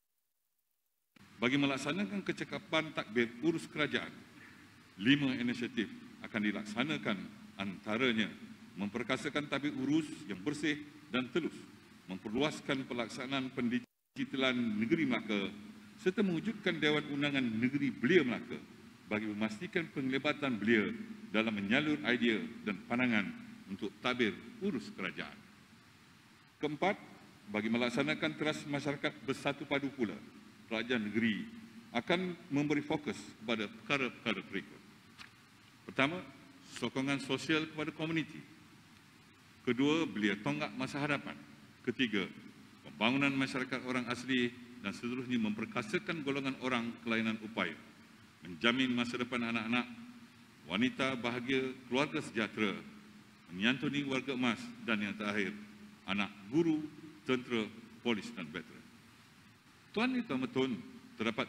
S13: Bagi melaksanakan kecekapan takbir urus kerajaan, 5 inisiatif akan dilaksanakan, antaranya memperkasakan tabir urus yang bersih dan telus, memperluaskan pelaksanaan pendigitalan negeri Melaka serta mewujudkan Dewan Undangan Negeri Belia Melaka bagi memastikan penglibatan belia dalam menyalur idea dan pandangan untuk tabir urus kerajaan. Keempat, bagi melaksanakan teras masyarakat bersatu padu pula, kerajaan negeri akan memberi fokus kepada perkara-perkara berikut. Pertama, sokongan sosial kepada komuniti. Kedua, belia tonggak masa hadapan. Ketiga, pembangunan masyarakat orang asli dan seterusnya memperkasakan golongan orang kelainan upaya. Menjamin masa depan anak-anak, wanita bahagia, keluarga sejahtera, menyantuni warga emas dan yang terakhir, anak guru, tentera, polis dan veteran. Tuan dan Tuan, terdapat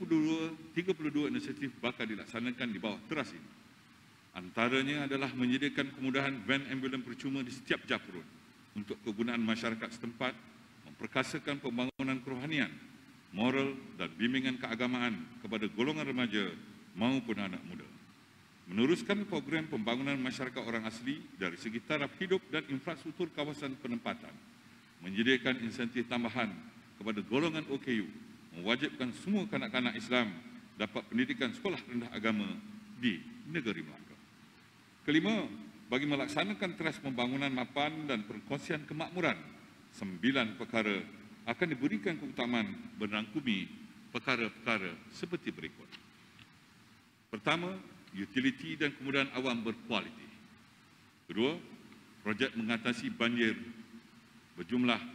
S13: 32 inisiatif bakal dilaksanakan di bawah teras ini. Antaranya adalah menyediakan kemudahan van ambulan percuma di setiap Japrun untuk kegunaan masyarakat setempat, memperkasakan pembangunan kerohanian, moral dan bimbingan keagamaan kepada golongan remaja maupun anak muda. Meneruskan program pembangunan masyarakat orang asli dari segi taraf hidup dan infrastruktur kawasan penempatan. Menyediakan insentif tambahan kepada golongan OKU, mewajibkan semua kanak-kanak Islam dapat pendidikan sekolah rendah agama di negeri Melaka. Kelima, bagi melaksanakan teras pembangunan mapan dan perkongsian kemakmuran, 9 perkara akan diberikan keutamaan berangkumi perkara-perkara seperti berikut. Pertama, utiliti dan kemudahan awam berkualiti. Kedua, projek mengatasi banjir berjumlah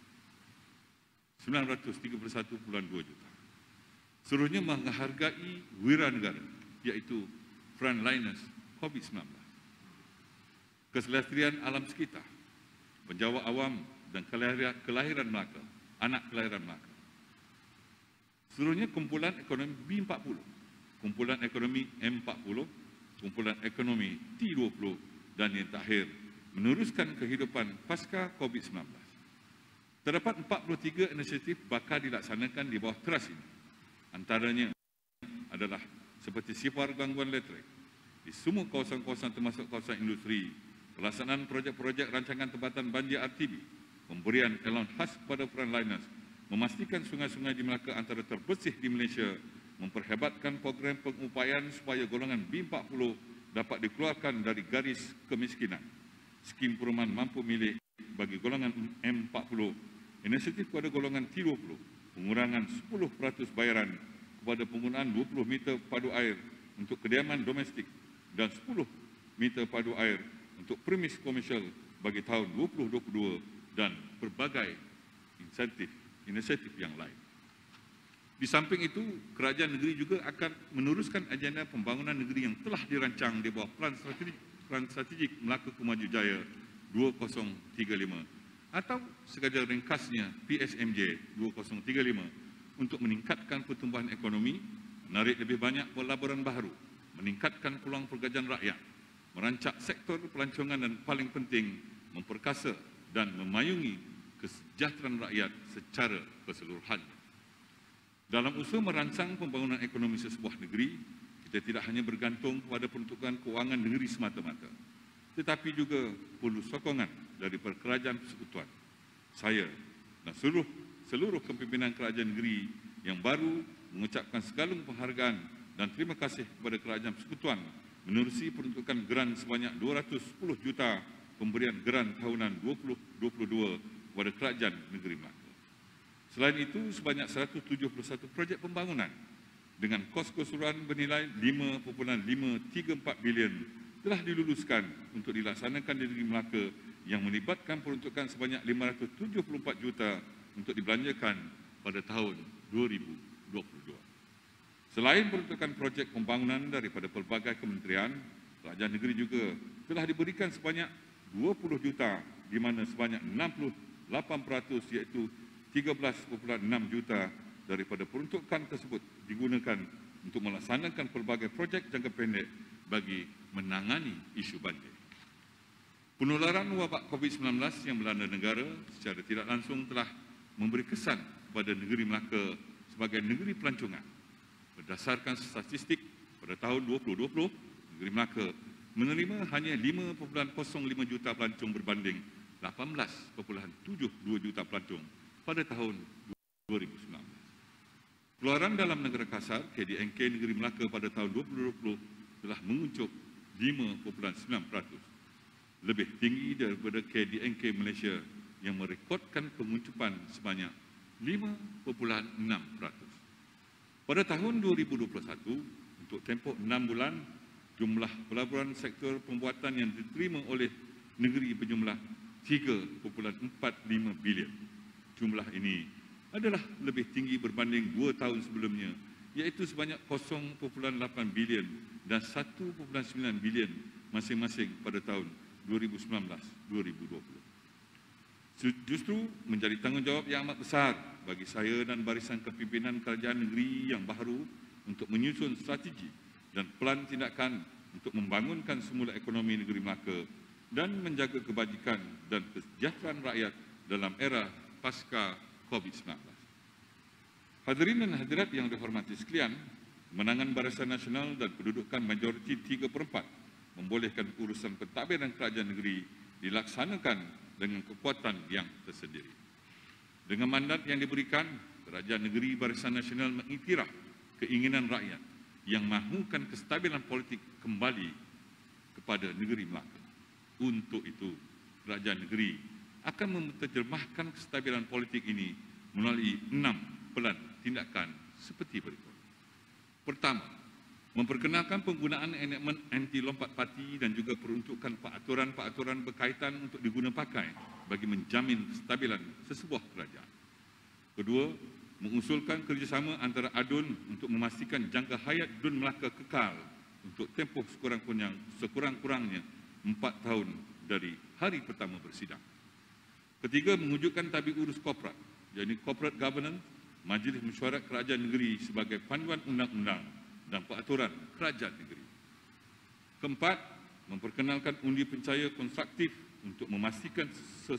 S13: 931.2 juta. Seluruhnya menghargai wira negara, iaitu frontliners COVID-19. Keselesterian alam sekitar, penjawat awam dan kelahiran Melaka, anak kelahiran Melaka. Seluruhnya kumpulan ekonomi B40, kumpulan ekonomi M40, kumpulan ekonomi T20 dan yang terakhir, meneruskan kehidupan pasca COVID-19. Terdapat 43 inisiatif bakal dilaksanakan di bawah teras ini. Antaranya adalah seperti sifar gangguan elektrik di semua kawasan-kawasan termasuk kawasan industri, pelaksanaan projek-projek rancangan tempatan banjir RTB, pemberian allowance khas kepada frontliners, memastikan sungai-sungai di Melaka antara terbersih di Malaysia, memperhebatkan program pengupayaan supaya golongan B40 dapat dikeluarkan dari garis kemiskinan, skim perumahan mampu milik bagi golongan M40, inisiatif kepada golongan T20, pengurangan 10% bayaran kepada penggunaan 20 meter padu air untuk kediaman domestik dan 10 meter padu air untuk premis komersial bagi tahun 2022 dan berbagai inisiatif yang lain. Di samping itu, kerajaan negeri juga akan meneruskan agenda pembangunan negeri yang telah dirancang di bawah Plan Strategik Melaka Kemaju Jaya 2035 atau sekadar ringkasnya PSMJ 2035 untuk meningkatkan pertumbuhan ekonomi, menarik lebih banyak pelaburan baharu, meningkatkan peluang pekerjaan rakyat, merancang sektor pelancongan dan paling penting, memperkasa dan memayungi kesejahteraan rakyat secara keseluruhan. Dalam usaha merancang pembangunan ekonomi sesebuah negeri, kita tidak hanya bergantung kepada peruntukan keuangan negeri semata-mata, tetapi juga perlu sokongan dari kerajaan persekutuan. Saya dan seluruh kepimpinan kerajaan negeri yang baru mengucapkan segalung penghargaan dan terima kasih kepada kerajaan persekutuan menerusi peruntukan geran sebanyak 210 juta pemberian geran tahunan 2022 kepada kerajaan negeri Melaka. Selain itu, sebanyak 171 projek pembangunan dengan kos keseluruhan bernilai 5.534 bilion telah diluluskan untuk dilaksanakan di negeri Melaka yang melibatkan peruntukan sebanyak 574 juta untuk dibelanjakan pada tahun 2022. Selain peruntukan projek pembangunan daripada pelbagai kementerian, kerajaan negeri juga telah diberikan sebanyak 20 juta, di mana sebanyak 68% iaitu 13.6 juta daripada peruntukan tersebut digunakan untuk melaksanakan pelbagai projek jangka pendek bagi menangani isu banjir. Penularan wabak COVID-19 yang melanda negara secara tidak langsung telah memberi kesan kepada negeri Melaka sebagai negeri pelancongan. Berdasarkan statistik pada tahun 2020, negeri Melaka menerima hanya 5.05 juta pelancong berbanding 18.72 juta pelancong pada tahun 2019. Keluaran dalam negara kasar KDNK negeri Melaka pada tahun 2020 telah menguncup 5.9%, lebih tinggi daripada KDNK Malaysia yang merekodkan penguncupan sebanyak 5.6%. Pada tahun 2021, untuk tempoh 6 bulan, jumlah pelaburan sektor pembuatan yang diterima oleh negeri berjumlah 3.45 bilion. Jumlah ini adalah lebih tinggi berbanding 2 tahun sebelumnya, iaitu sebanyak 0.8 bilion dan 1.9 bilion masing-masing pada tahun 2019-2020. Justru menjadi tanggungjawab yang amat besar bagi saya dan barisan kepimpinan kerajaan negeri yang baru untuk menyusun strategi dan pelan tindakan untuk membangunkan semula ekonomi negeri Melaka dan menjaga kebajikan dan kesejahteraan rakyat dalam era pasca COVID-19. Hadirin dan hadirat yang dihormati sekalian, kemenangan Barisan Nasional dan kedudukan majoriti 3/4 membolehkan urusan pentadbiran kerajaan negeri dilaksanakan dengan kekuatan yang tersendiri. Dengan mandat yang diberikan, kerajaan negeri Barisan Nasional mengiktiraf keinginan rakyat yang mahukan kestabilan politik kembali kepada negeri Melaka. Untuk itu, kerajaan negeri akan menerjemahkan kestabilan politik ini melalui 6 pelan tindakan seperti berikut. Pertama, memperkenalkan penggunaan enakmen anti lompat parti dan juga peruntukan peraturan-peraturan berkaitan untuk diguna pakai bagi menjamin kestabilan sesebuah kerajaan. Kedua, mengusulkan kerjasama antara ADUN untuk memastikan jangka hayat DUN Melaka kekal untuk tempoh sekurang-kurangnya 4 tahun dari hari pertama bersidang. Ketiga, mewujudkan tabik urus korporat, yakni corporate governance, Majlis Mesyuarat Kerajaan Negeri sebagai panduan undang-undang dan peraturan kerajaan negeri. Keempat, memperkenalkan undi pencahaya konstruktif untuk memastikan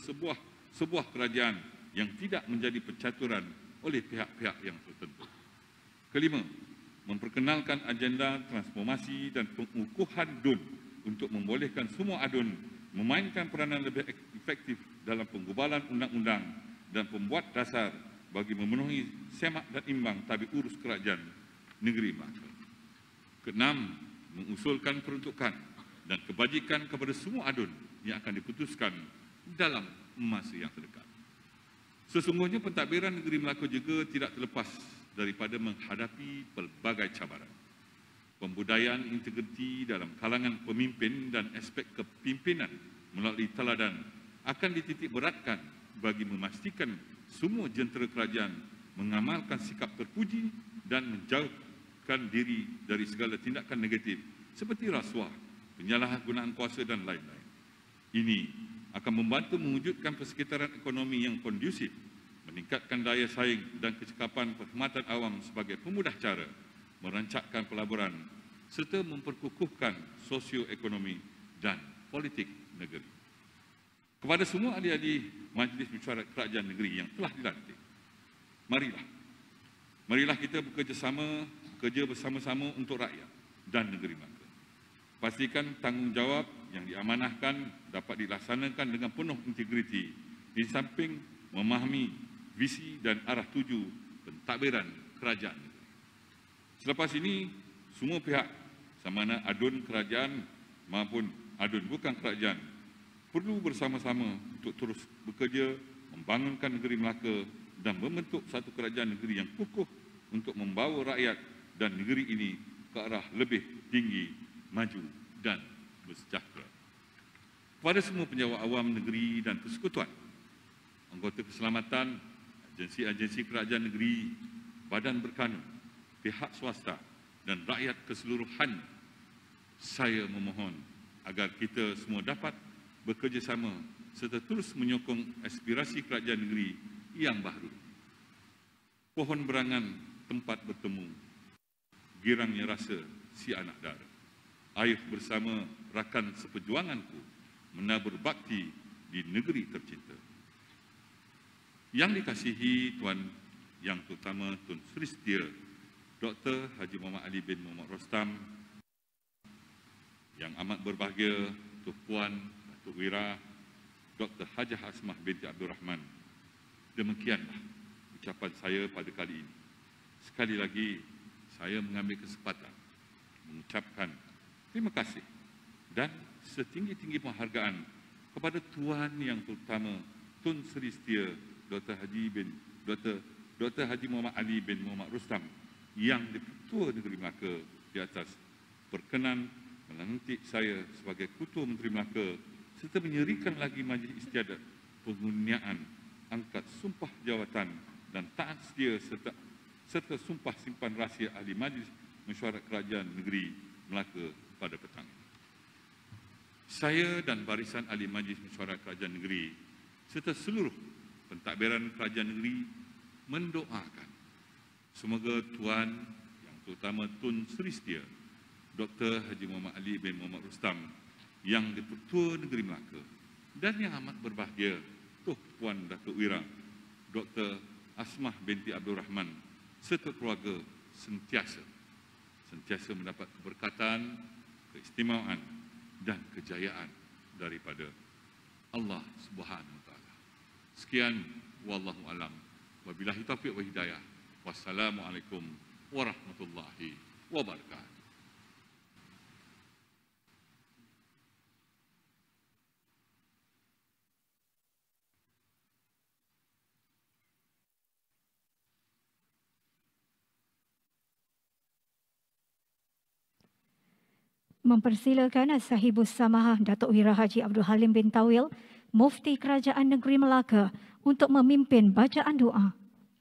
S13: sebuah kerajaan yang tidak menjadi pencaturan oleh pihak-pihak yang tertentu. Kelima, memperkenalkan agenda transformasi dan pengukuhan DUN untuk membolehkan semua ADUN memainkan peranan lebih efektif dalam penggubalan undang-undang dan pembuat dasar bagi memenuhi semak dan imbang tabik urus kerajaan negeri Melaka. Keenam, mengusulkan peruntukan dan kebajikan kepada semua ADUN yang akan diputuskan dalam masa yang terdekat. Sesungguhnya pentadbiran negeri Melaka juga tidak terlepas daripada menghadapi pelbagai cabaran. Pembudayaan integriti dalam kalangan pemimpin dan aspek kepimpinan melalui teladan akan dititik beratkan bagi memastikan semua jentera kerajaan mengamalkan sikap terpuji dan menjauhkan diri dari segala tindakan negatif seperti rasuah, penyalahgunaan kuasa dan lain-lain. Ini akan membantu mewujudkan persekitaran ekonomi yang kondusif, meningkatkan daya saing dan kecekapan perkhidmatan awam sebagai pemudah cara merancangkan pelaburan serta memperkukuhkan sosioekonomi dan politik negeri. Kepada semua ahli-ahli Majlis Mesyuarat Kerajaan Negeri yang telah dilantik, marilah kita bekerja bersama-sama untuk rakyat dan negeri Melaka. Pastikan tanggungjawab yang diamanahkan dapat dilaksanakan dengan penuh integriti di samping memahami visi dan arah tuju pentadbiran kerajaan negeri. Selepas ini, semua pihak, sama ada ADUN kerajaan maupun ADUN bukan kerajaan, perlu bersama-sama untuk terus bekerja membangunkan negeri Melaka dan membentuk satu kerajaan negeri yang kukuh untuk membawa rakyat dan negeri ini ke arah lebih tinggi, maju dan bersejahtera. Kepada semua penjawat awam negeri dan persekutuan, anggota keselamatan, agensi-agensi kerajaan negeri, badan berkanun, pihak swasta dan rakyat keseluruhannya, Saya memohon agar kita semua dapat bekerjasama serta terus menyokong aspirasi kerajaan negeri yang baru. Pohon berangan tempat bertemu, girangnya rasa si anak dara. Air bersama rakan seperjuanganku menabur bakti di negeri tercinta. Yang dikasihi Tuan Yang Terutama Tun Sri Setia Dr. Haji Muhammad Ali bin Muhammad Rostam, yang amat berbahagia Tuan Puan Datuk Wira Dr. Hajah Asmah binti Abdul Rahman. Demikianlah ucapan saya pada kali ini. Sekali lagi saya mengambil kesempatan mengucapkan terima kasih dan setinggi-tinggi penghargaan kepada Tuan Yang Terutama Tun Sri Setia Dr. Haji Muhammad Ali bin Muhammad Rostam yang di-Ketua Negeri Melaka di atas berkenan melantik saya sebagai Ketua Menteri Melaka serta menyerikan lagi Majlis Istiadat pengurniaan angkat sumpah jawatan dan taat setia serta sumpah simpan rahsia Ahli Majlis Mesyuarat Kerajaan Negeri Melaka pada petang ini. Saya dan barisan Ahli Majlis Mesyuarat Kerajaan Negeri serta seluruh pentadbiran Kerajaan Negeri mendoakan semoga Tuan Yang Terutama Tun Sri Setia Dr. Haji Muhammad Ali bin Muhammad Rostam yang di-Ketua Negeri Melaka dan yang amat berbahagia Tuan Puan Datuk Wira Dr. Asmah binti Abdul Rahman serta keluarga sentiasa mendapat keberkatan, keistimewaan dan kejayaan daripada Allah Subhanahu Wa Taala. Sekian, wallahu alam. Wabillahi taufiq wa hidayah. Wassalamualaikum warahmatullahi wabarakatuh.
S2: Mempersilakan Sahibus Samahah Datuk Wira Haji Abdul Halim bin Tawil, Mufti Kerajaan Negeri Melaka untuk memimpin bacaan doa.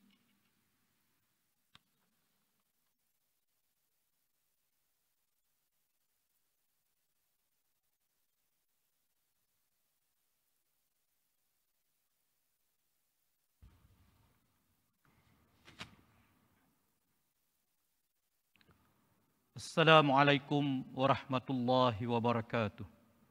S14: Assalamualaikum warahmatullahi wabarakatuh.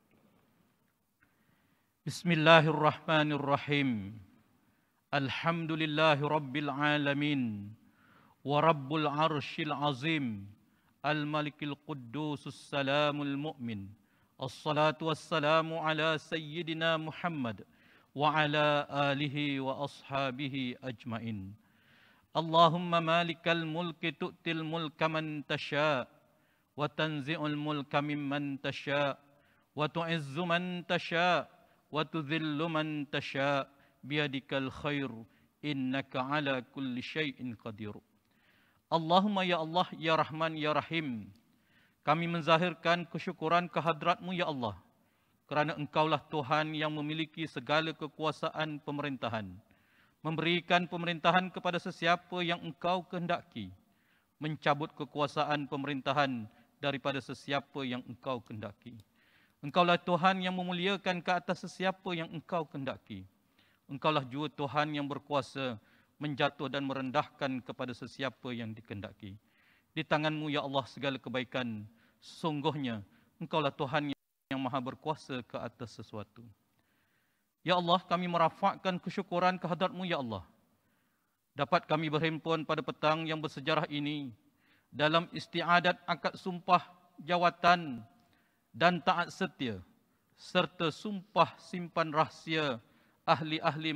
S14: Bismillahirrahmanirrahim. Alhamdulillahi rabbil alamin. Wa rabbul arshil azim. Al-malikil quddusus salamul mu'min. Assalatu wassalamu ala sayyidina Muhammad wa ala alihi wa ashabihi ajmain. Allahumma malikal mulki tu'til mulka man tasha' wa tanzi'ul mulka mimman tasha' wa tu'izzu man tasha' wa tudhillu man tasha' biyadikal khair innaka ala kulli syai'in qadir. Allahumma ya Allah ya Rahman ya Rahim, kami menzahirkan kesyukuran kehadrat-Mu ya Allah kerana Engkaulah Tuhan yang memiliki segala kekuasaan pemerintahan, memberikan pemerintahan kepada sesiapa yang Engkau kehendaki, mencabut kekuasaan pemerintahan daripada sesiapa yang Engkau kehendaki. Engkaulah Tuhan yang memuliakan ke atas sesiapa yang Engkau kehendaki. Engkaulah juga Tuhan yang berkuasa menjatuh dan merendahkan kepada sesiapa yang dikehendaki. Di tangan-Mu ya Allah segala kebaikan, sungguhnya Engkaulah Tuhan yang maha berkuasa ke atas sesuatu. Ya Allah, kami merafakkan kesyukuran kehadrat-Mu ya Allah. Dapat kami berhimpun pada petang yang bersejarah ini dalam istiadat akad sumpah jawatan dan taat setia serta sumpah simpan rahsia ahli-ahli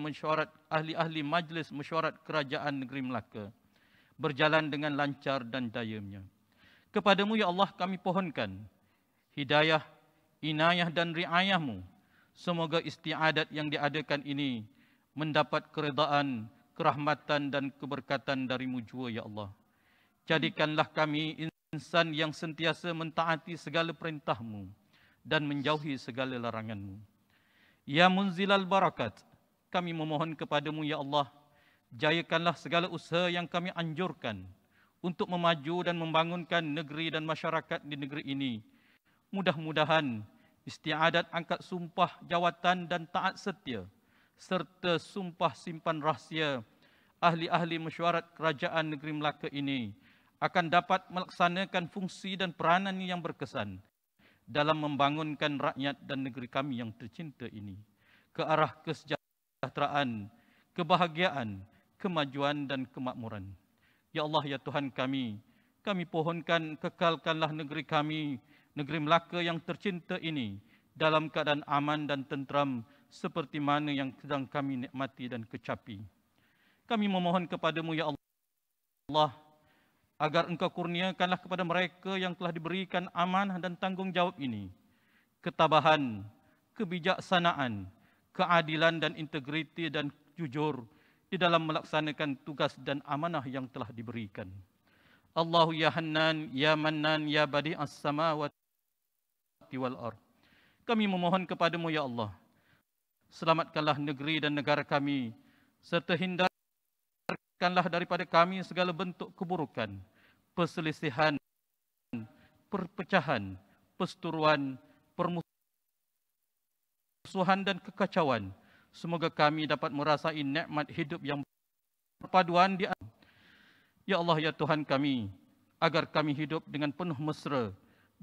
S14: Majlis Mesyuarat Kerajaan Negeri Melaka berjalan dengan lancar dan dayanya. Kepada-Mu ya Allah kami pohonkan hidayah, inayah dan riayah-Mu. Semoga istiadat yang diadakan ini mendapat keredaan, kerahmatan dan keberkatan dari-Mu jua ya Allah. Jadikanlah kami insan yang sentiasa mentaati segala perintah-Mu dan menjauhi segala larangan-Mu. Ya Munzilal Barakat, kami memohon kepada-Mu ya Allah, jayakanlah segala usaha yang kami anjurkan untuk memaju dan membangunkan negeri dan masyarakat di negeri ini mudah-mudahan istiadat angkat sumpah jawatan dan taat setia serta sumpah simpan rahsia ahli-ahli mesyuarat Kerajaan Negeri Melaka ini akan dapat melaksanakan fungsi dan peranan yang berkesan dalam membangunkan rakyat dan negeri kami yang tercinta ini ke arah kesejahteraan, kebahagiaan, kemajuan dan kemakmuran. Ya Allah, ya Tuhan kami pohonkan kekalkanlah negeri kami, negeri Melaka yang tercinta ini dalam keadaan aman dan tenteram seperti mana yang sedang kami nikmati dan kecapi. Kami memohon kepadamu, ya Allah, agar Engkau kurniakanlah kepada mereka yang telah diberikan amanah dan tanggungjawab ini ketabahan, kebijaksanaan, keadilan dan integriti dan jujur di dalam melaksanakan tugas dan amanah yang telah diberikan. Allahu ya Hannan, ya Mannan, ya Badi'as samawati wal ardh. Kami memohon kepadamu, ya Allah, selamatkanlah negeri dan negara kami, serta hindarkanlah daripada kami segala bentuk keburukan, perselisihan, perpecahan, perseteruan, permusuhan dan kekacauan. Semoga kami dapat merasai nikmat hidup yang berpaduan di alam. Ya Allah, ya Tuhan kami, agar kami hidup dengan penuh mesra,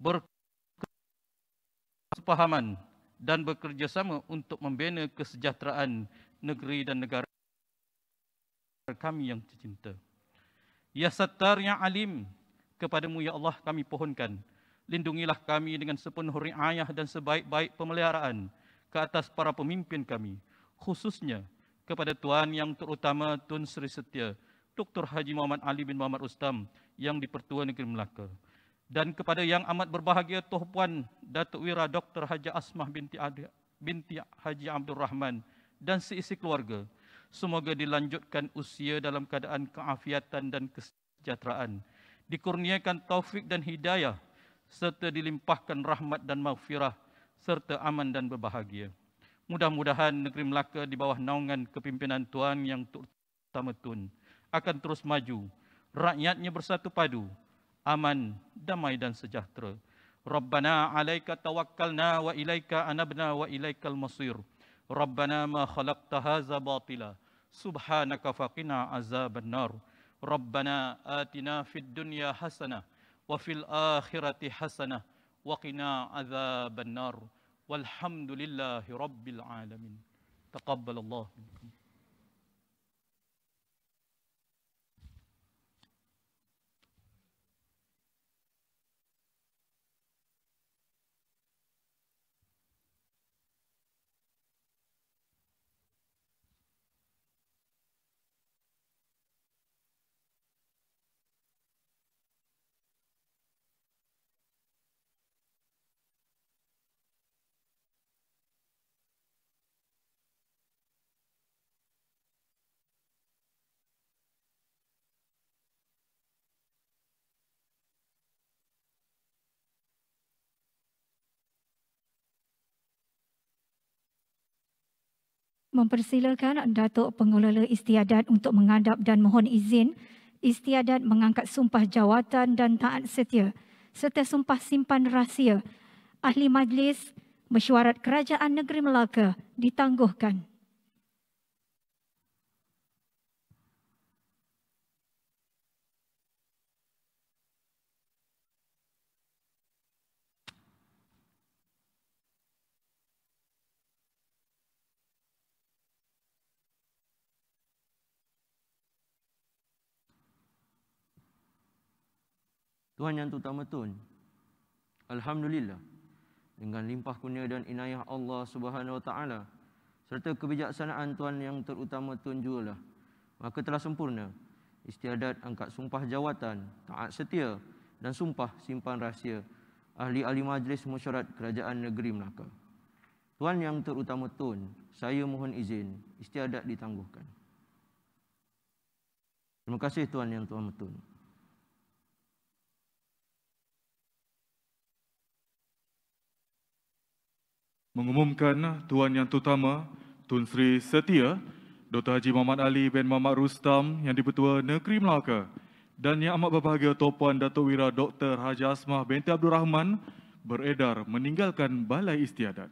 S14: berkesepahaman dan bekerjasama untuk membina kesejahteraan negeri dan negara kami yang tercinta. Ya Sattar, ya Alim, kepadamu ya Allah kami pohonkan, lindungilah kami dengan sepenuh riayah dan sebaik-baik pemeliharaan ke atas para pemimpin kami, khususnya kepada Tuan Yang Terutama Tun Sri Setia Dr. Haji Muhammad Ali bin Muhammad Rustam yang di-Pertua Negeri Melaka, dan kepada yang amat berbahagia Tuh Puan Datuk Wira Dr. Haji Asmah binti Haji Abdul Rahman dan seisi keluarga. Semoga dilanjutkan usia dalam keadaan keafiatan dan kesejahteraan, dikurniakan taufik dan hidayah, serta dilimpahkan rahmat dan maghfirah, serta aman dan berbahagia. Mudah-mudahan negeri Melaka di bawah naungan kepimpinan Tuan Yang Terutama Tun akan terus maju, rakyatnya bersatu padu, aman, damai dan sejahtera. Rabbana alaika tawakkalna wa ilaika anabna wa ilaikal masir. Rabbana ma khalaqta hadza batila subhanaka faqina azaban nar. Rabbana atina fid dunya hasanah wa fil akhirati hasanah wa qina azaban nar. Walhamdulillahi rabbil alamin. Taqabbalallahu minkum.
S2: Mempersilakan Datuk Pengelola Istiadat untuk menghadap dan mohon izin istiadat mengangkat sumpah jawatan dan taat setia serta sumpah simpan rahsia Ahli Majlis Mesyuarat Kerajaan Negeri Melaka ditangguhkan.
S3: Tuhan Yang Terutama Tun, alhamdulillah, dengan limpah kurnia dan inayah Allah Subhanahu Wa Taala serta kebijaksanaan Tuan Yang Terutama Tun jugalah, maka telah sempurna istiadat angkat sumpah jawatan, taat setia dan sumpah simpan rahsia ahli-ahli Majlis Mesyuarat Kerajaan Negeri Melaka. Tuan Yang Terutama Tun, saya mohon izin istiadat ditangguhkan. Terima kasih Tuan Yang Terutama Tun.
S1: Mengumumkan Tuan Yang Terutama Tun Sri Setia Dr. Haji Muhammad Ali bin Muhammad Rustam yang di-Pertua Negeri Melaka dan yang amat berbahagia Tuan Puan Datuk Wira Dr. Haji Asmah binti Abdul Rahman beredar meninggalkan Balai Istiadat.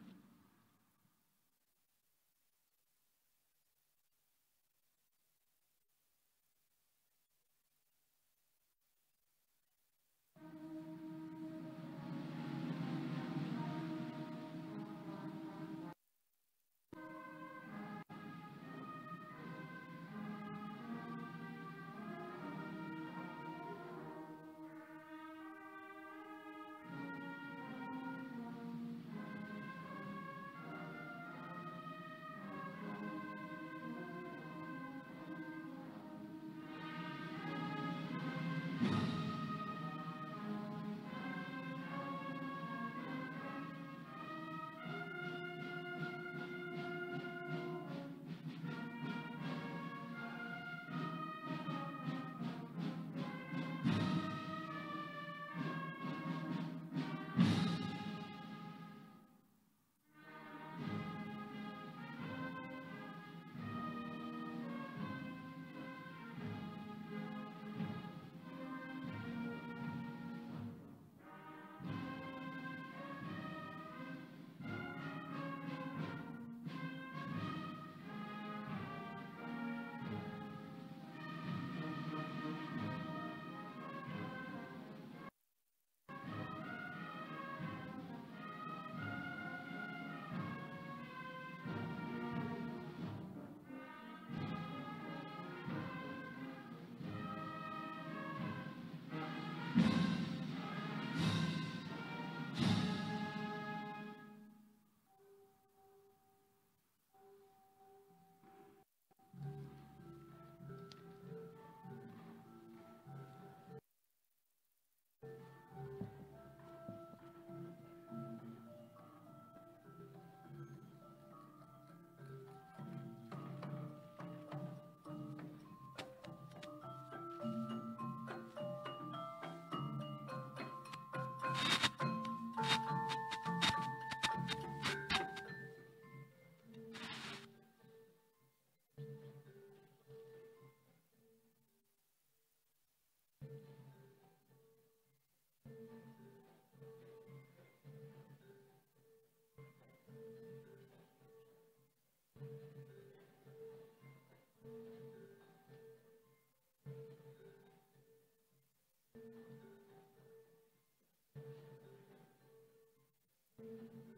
S15: Thank you.